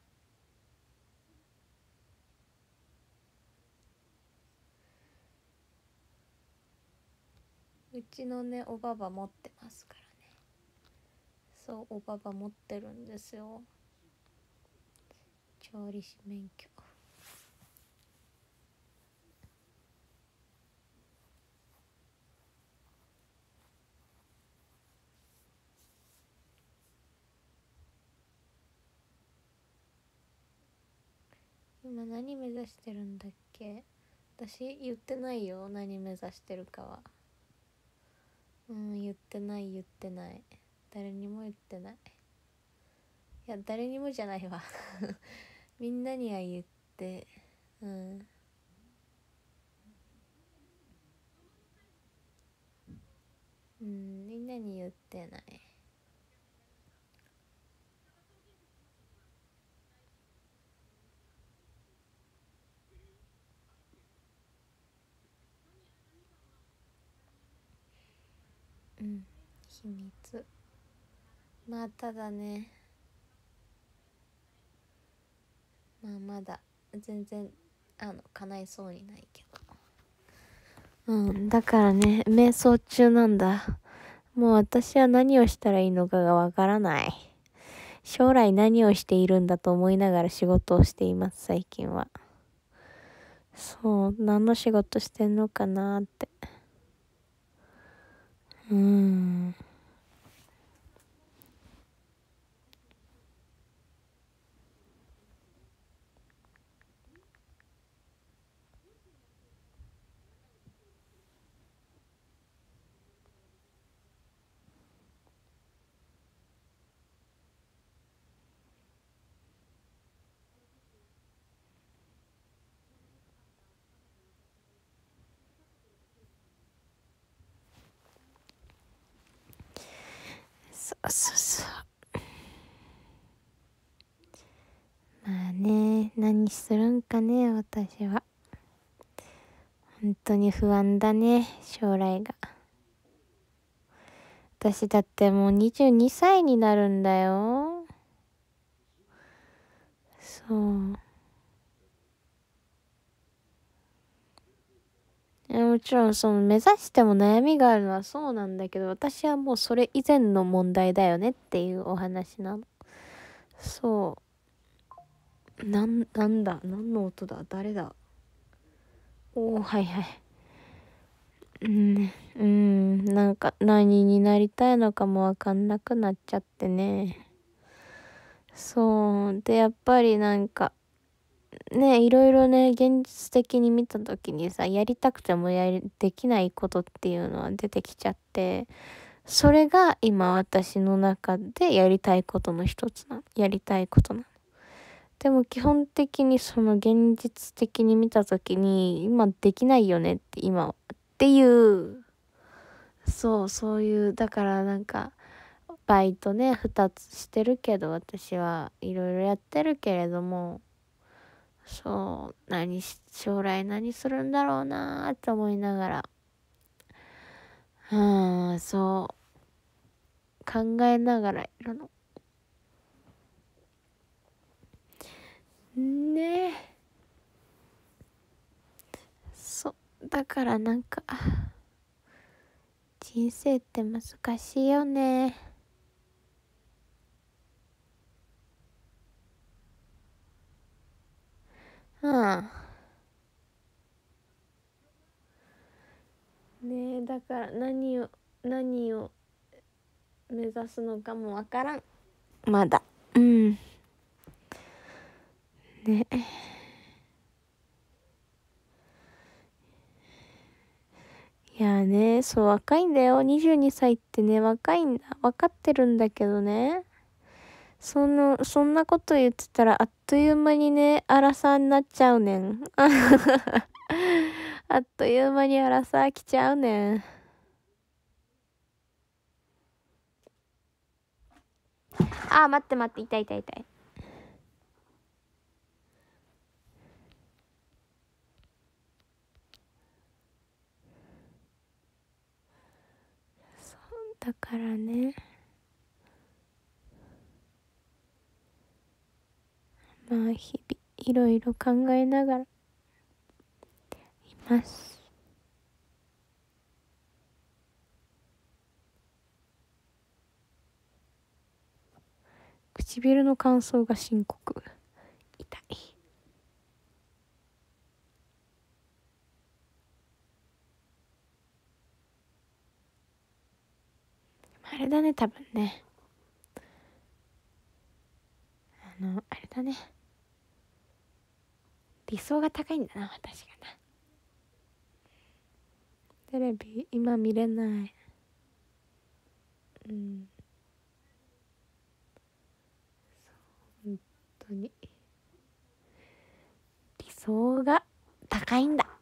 うちのねおばば持ってますからね。そう、おばば持ってるんですよ。 調理師免許。今何目指してるんだっけ。私言ってないよ、何目指してるかは。言ってない誰にも言ってない。いや誰にもじゃないわみんなには言って、みんなに言ってない。秘密。まあただね、まだ全然叶いそうにないけど、だからね、瞑想中なんだ。もう私は何をしたらいいのかがわからない。将来何をしているんだと思いながら仕事をしています、最近は。そう、何の仕事してんのかなーって。そうまあね、何するんかね、私は。本当に不安だね、将来が。私だってもう22歳になるんだよ。そう。もちろん目指しても悩みがあるのはそうなんだけど、私はもうそれ以前の問題だよねっていうお話なの。そう。なんだ何の音だ、誰だ。はいはい。なんか何になりたいのかもわかんなくなっちゃってね。そう。で、やっぱりなんか、ね、いろいろね、現実的に見たときにさ、やりたくてもできないことっていうのは出てきちゃって、それが今私の中でやりたいことの一つなの。やりたいことなの。でも基本的に現実的に見たときに、今できないよねって今は。っていう、そういう、だからなんか、バイトね、2つしてるけど、私はいろいろやってるけれども、そう、将来何するんだろうなーって思いながら、そう、考えながらいるの。ねえ。そう、だからなんか、人生って難しいよね。ねえ、だから何を目指すのかもわからん。まだ。ねいやね、そう若いんだよ。22歳ってね、若いんだ。分かってるんだけどね。そんなこと言ってたらあっという間にね、アラサーになっちゃうねん。あっという間にアラサー来ちゃうねん。待って、痛い。だからね。まあ日々いろいろ考えながらいます。唇の乾燥が深刻。 たい。あれだね、多分ね、あれだね、理想が高いんだな、私がな。テレビ今見れない。うん、本当に理想が高いんだ。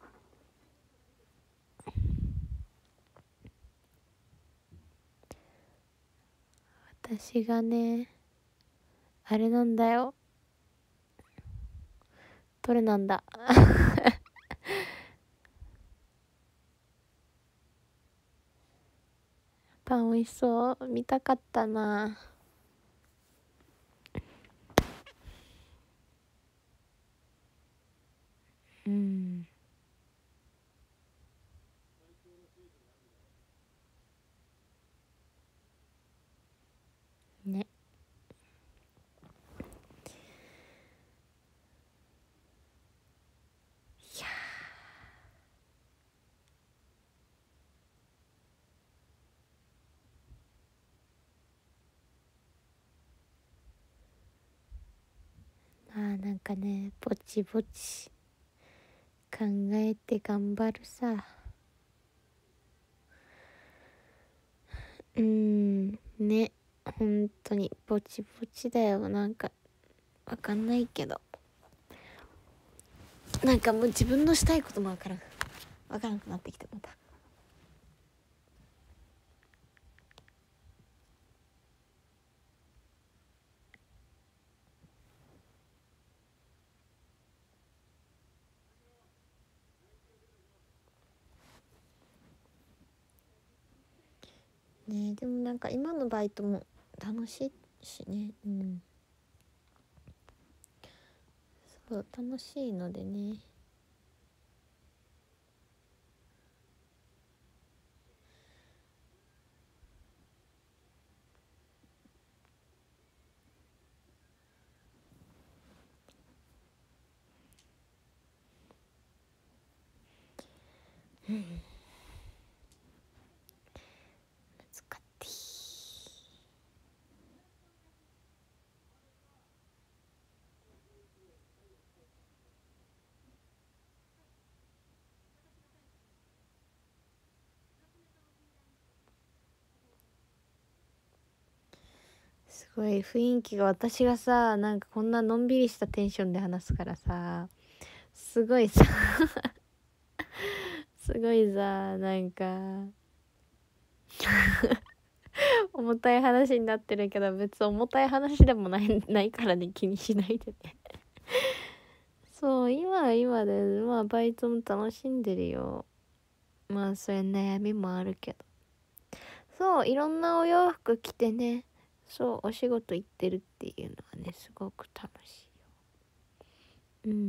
私がね、あれなんだよ、どれなんだパン美味しそう、見たかったな。うん、ね。いやまあなんかね、ぼちぼち考えて頑張るさ。ね、本当にぼちぼちだよ。なんかわかんないけど、なんかもう自分のしたいこともわからんくなってきて、また。ね、でもなんか今のバイトも楽しいしね。うん、そう楽しいのでね。難しい。すごい雰囲気が、私がさ、なんかこんなのんびりしたテンションで話すからさ、すごいさすごいさ、なんか重たい話になってるけど、別に重たい話でもないからね、気にしないでねそう、今は今で、まあバイトも楽しんでるよ。まあそういう悩みもあるけど。そう、いろんなお洋服着てね、そう、お仕事行ってるっていうのはね、すごく楽しいよ。うん。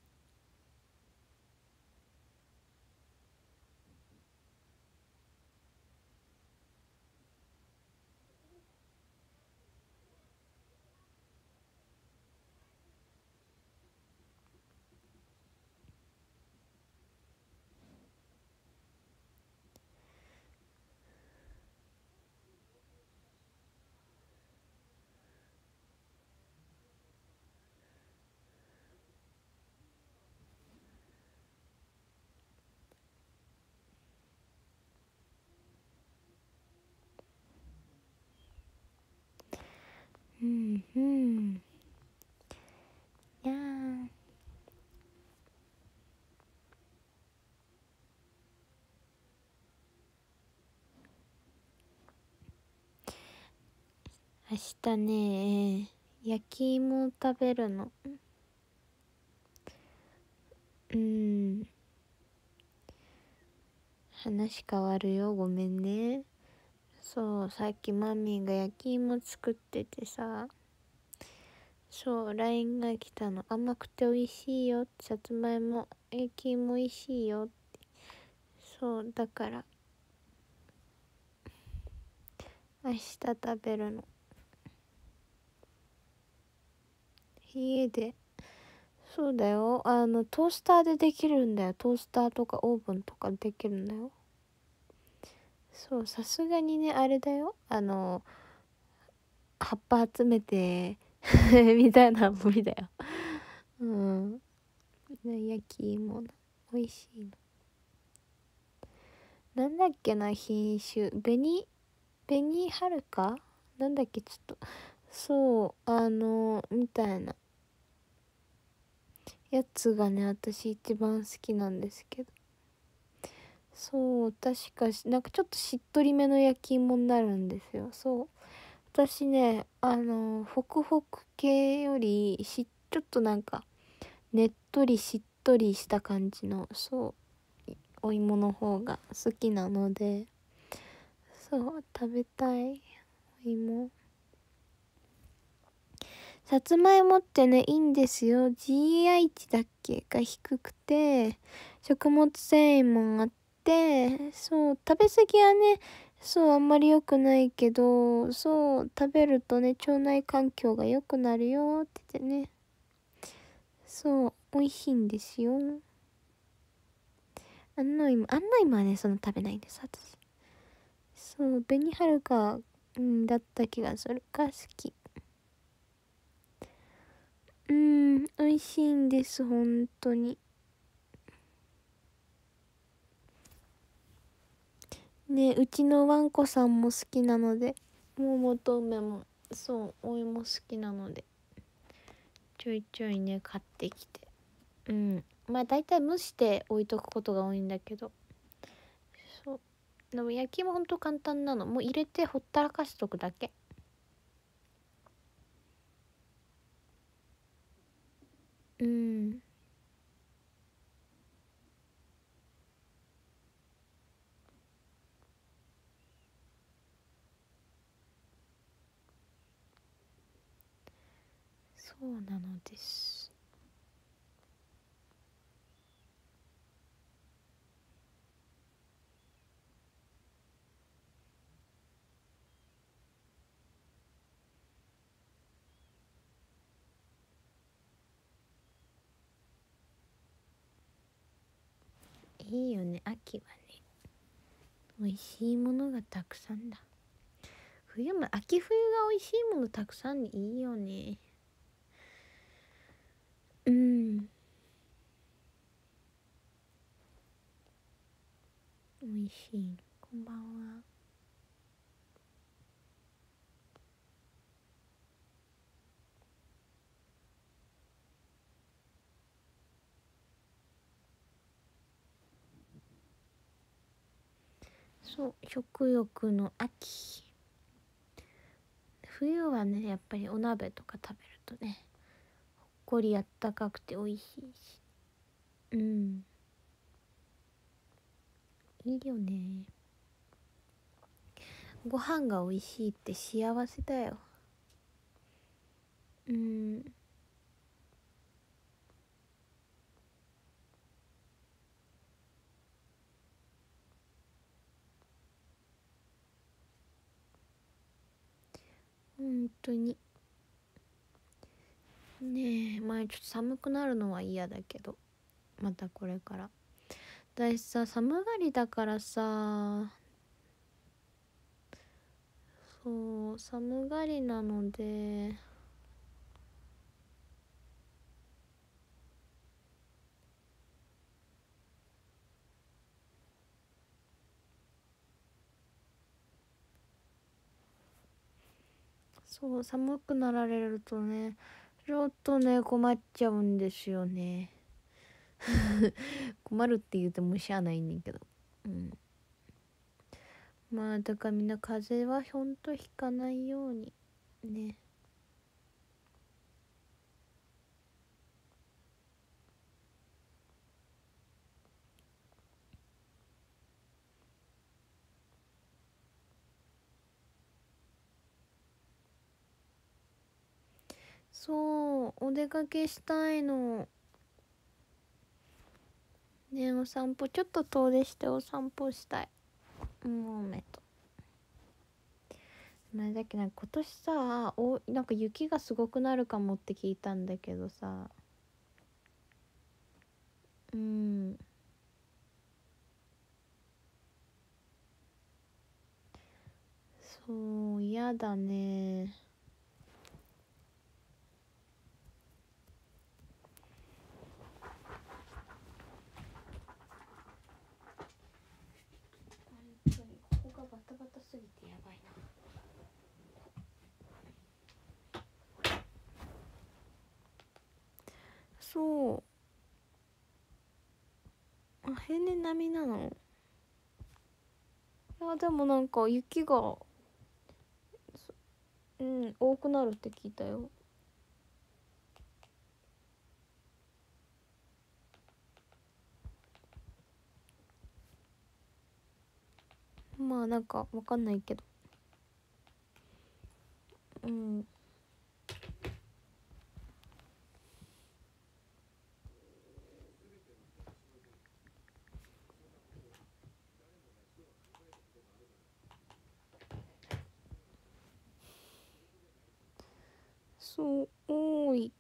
うんうん。いやー。明日ね、焼き芋を食べるの。うん。話変わるよ、ごめんね。そう、さっきマミーが焼き芋作っててさ、そう、LINE が来たの。甘くて美味しいよ。さつまいも、焼き芋美味しいよって。そう、だから、明日食べるの。家でそうだよ。トースターでできるんだよ。トースターとかオーブンとかできるんだよ。そう、さすがにね、あれだよ。葉っぱ集めてみたいなのは無理だよ。うん。焼き芋の。美味しいの。なんだっけな、品種。紅はるかなんだっけ、ちょっと。そう、みたいなやつがね、私一番好きなんですけど。そう、確かなんかちょっとしっとりめの焼き芋になるんですよ。そう。私ね、ホクホク系よりちょっとなんか、ねっとりしっとりした感じの、そう、お芋の方が好きなので、そう、食べたいお芋。さつまいもってね、いいんですよ。GI 値だっけが低くて、食物繊維もあって、そう、食べ過ぎはね、そう、あんまり良くないけど、そう、食べるとね、腸内環境が良くなるよって言ってね。そう、美味しいんですよ。あんの今はね、その食べないんです、私。そう、紅はるか、だった気がするが好き。美味しいんです、本当に。ね、うちのワンコさんも好きなので、桃と梅も、そう、お芋好きなので、ちょいちょいね、買ってきて。まあ、大体蒸して置いとくことが多いんだけど、そう。でも焼き芋ほんと簡単なの。もう入れてほったらかしとくだけ。うん。そうなのです。いいよね、秋はね。美味しいものがたくさんだ。冬も、秋冬が美味しいものたくさんでいいよね。うん。美味しい。こんばんは。そう、食欲の秋。冬はね、やっぱりお鍋とか食べるとね、ほっこりあったかくて美味しいし。うん。いいよね。ご飯が美味しいって幸せだよ。うん。本当に。ねえ、まあちょっと寒くなるのは嫌だけど、またこれから。私さ、寒がりだからさ、そう、寒がりなので、そう、寒くなられるとね、ちょっとね、困っちゃうんですよね。困るって言うてもしゃあないねんけど。うん。まあ、だからみんな風邪はほんとひかないように。ね。そう、お出かけしたいの。ね、お散歩、ちょっと遠出してお散歩したい。もうめと。まあ、だけど今年さ、なんか雪がすごくなるかもって聞いたんだけどさ、 うん、そう嫌だね。本当にここがバタバタすぎてやばいな。そう、あ、平年並みなの？いやでもなんか雪が多くなるって聞いたよ。まあなんかわかんないけど、うん、そう多い。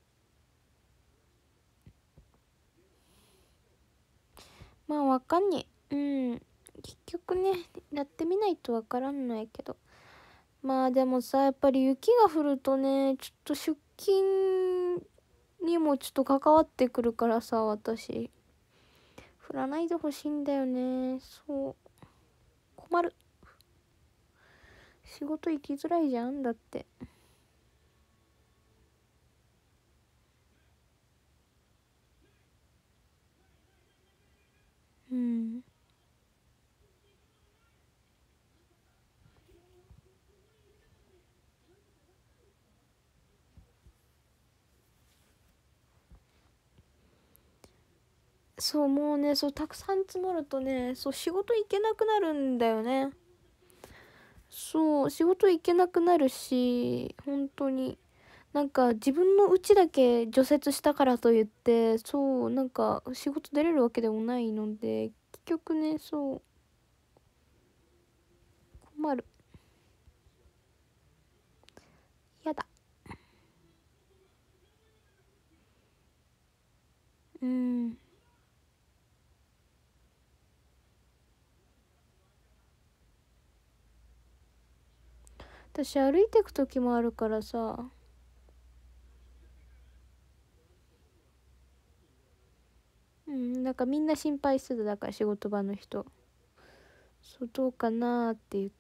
まあわかんねえ。うん、結局ねやってみないとわからんのやけど、まあでもさ、やっぱり雪が降るとね、ちょっと出勤にもちょっと関わってくるからさ、私降らないでほしいんだよね。そう、困る。仕事行きづらいじゃんだって。うん、そうもうね、そうたくさん積もるとね、そう仕事行けなくなるんだよね。そう仕事行けなくなるし、本当になんか自分の家だけ除雪したからといって、そうなんか仕事出れるわけでもないので、結局ね、そう困る。やだ。うん、私歩いてく時もあるからさ。うん、なんかみんな心配してた、だから仕事場の人。そうどうかなーって言って。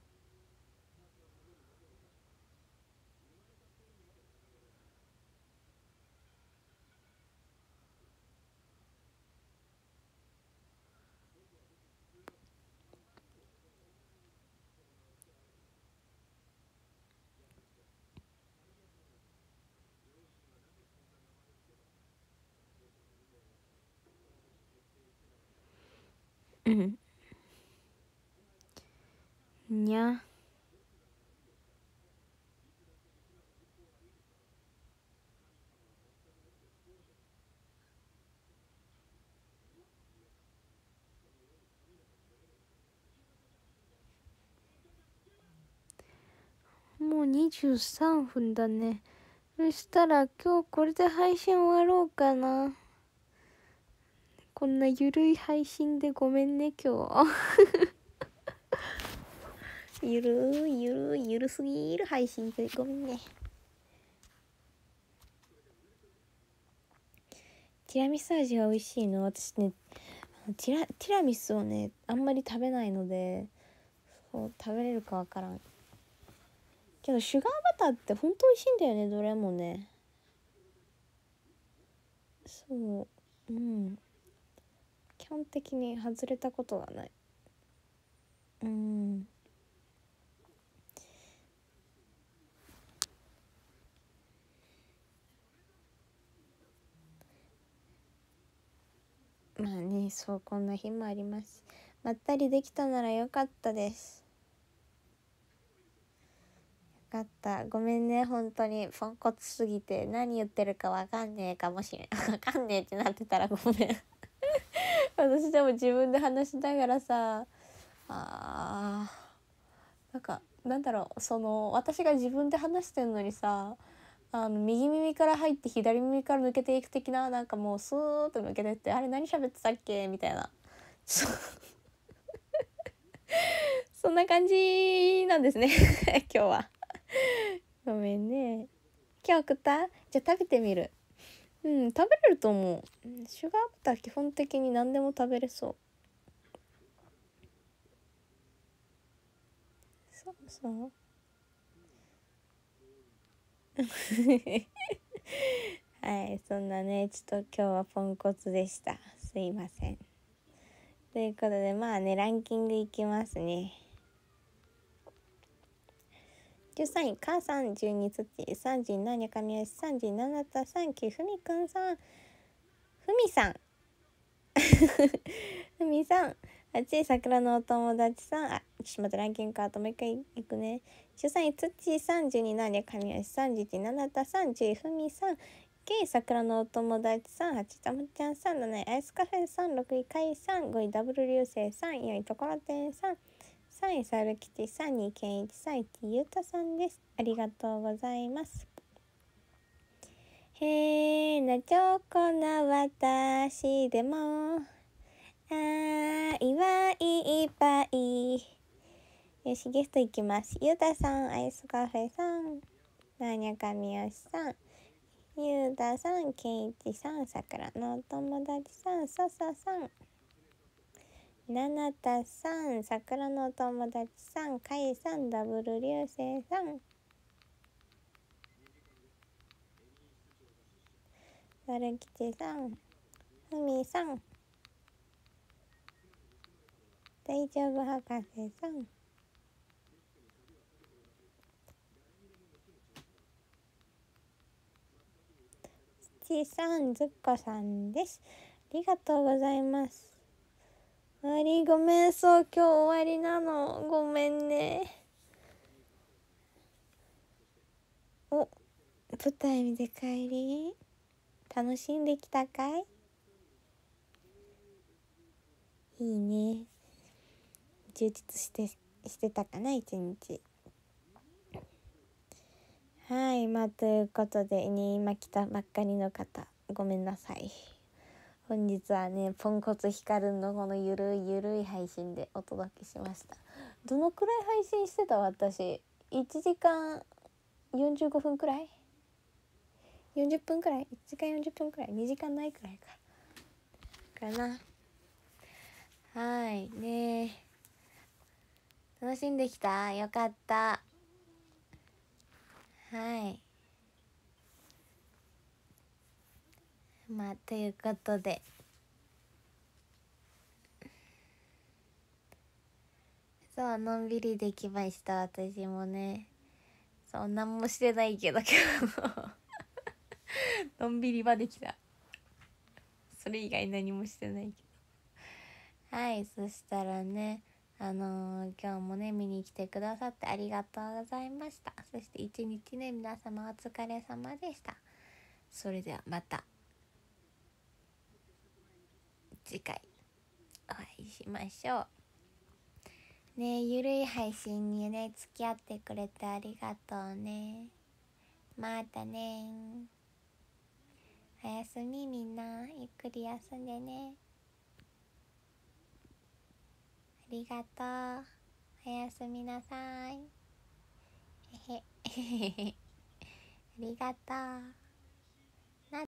うん、にゃ。もう23分だね。そしたら今日これで配信終わろうかな。こんなゆるい配信でごめんね今日。ゆるすぎる配信でごめんね。ティラミス味が美味しいの？私ね、ティラミスをねあんまり食べないので、そう食べれるかわからんけど、シュガーバターってほんと美味しいんだよね、どれもね。そう、うん、基本的に外れたことがない。うん、まあね、そうこんな日もあります。まったりできたならよかったです。よかった。ごめんね、本当にポンコツすぎて何言ってるかわかんねえかもしれん。わかんねえってなってたらごめん。私でも自分で話しながらさ、なんかなんだろう、その私が自分で話してんのにさ、 右耳から入って左耳から抜けていく的な、なんかもうスーッと抜けてって、あれ何喋ってたっけみたいなそんな感じなんですね今日はごめんね。今日送った？じゃあ食べてみる。食べれると思う。シュガーバター基本的に何でも食べれそう。そうそうはい、そんなね、ちょっと今日はポンコツでした。すいません。ということで、まあね、ランキングいきますね。13位、母さん、12、土、37、神吉、37、39、ふみくんさん、ふみさん、ふみさん、8位、桜のお友達さん、ちょっと待って、ランキングカードもう一回いくね。13位、土、32、7、神吉、31、7、30位、ふみさん、9位、桜のお友達さん、8位、たまちゃんさん、7位、アイスカフェさん、6位、かいさん、5位、ダブル流星さん、4位、ところてんさん、3位、サルキティさん、2位、ケンイチさん、1位、ゆうたさんです。ありがとうございます。へーなチョコな私でも愛はいっぱい。よし、ゲストいきます。ゆうたさん、アイスカフェさん、なーにゃかみよしさん、ゆうたさん、けんいちさん、さくらのお友達さん、さささん、ななたさん、さくらのお友達さん、かいさん、ダブル流星さん、さるきちさん、ふみさん、大丈夫博士さん、ちさん、ずっこさんです。ありがとうございます。ごめん、そう今日終わりなの、ごめんね。お、舞台見て帰り楽しんできたかい？いいね、充実してたかな一日。はい、まあということでね、今来たばっかりの方ごめんなさい。本日はね、ポンコツヒカルンのこのゆるいゆるい配信でお届けしました。どのくらい配信してた？私1時間45分くらい、40分くらい、1時間40分くらい、2時間ないくらいかな。はいね、楽しんできた？よかった。はい、まあということで、そうのんびりできました。私もね、そう何もしてないけど今日のんびりはできた。それ以外何もしてないけど。はい、そしたらね、今日もね見に来てくださってありがとうございました。そして一日ね、皆様お疲れ様でした。それではまた次回お会いしましょうね。ゆるい配信にね付き合ってくれてありがとうね。またね。おやすみ、みんなゆっくり休んでね。ありがとう。おやすみなさい。へへありがとう。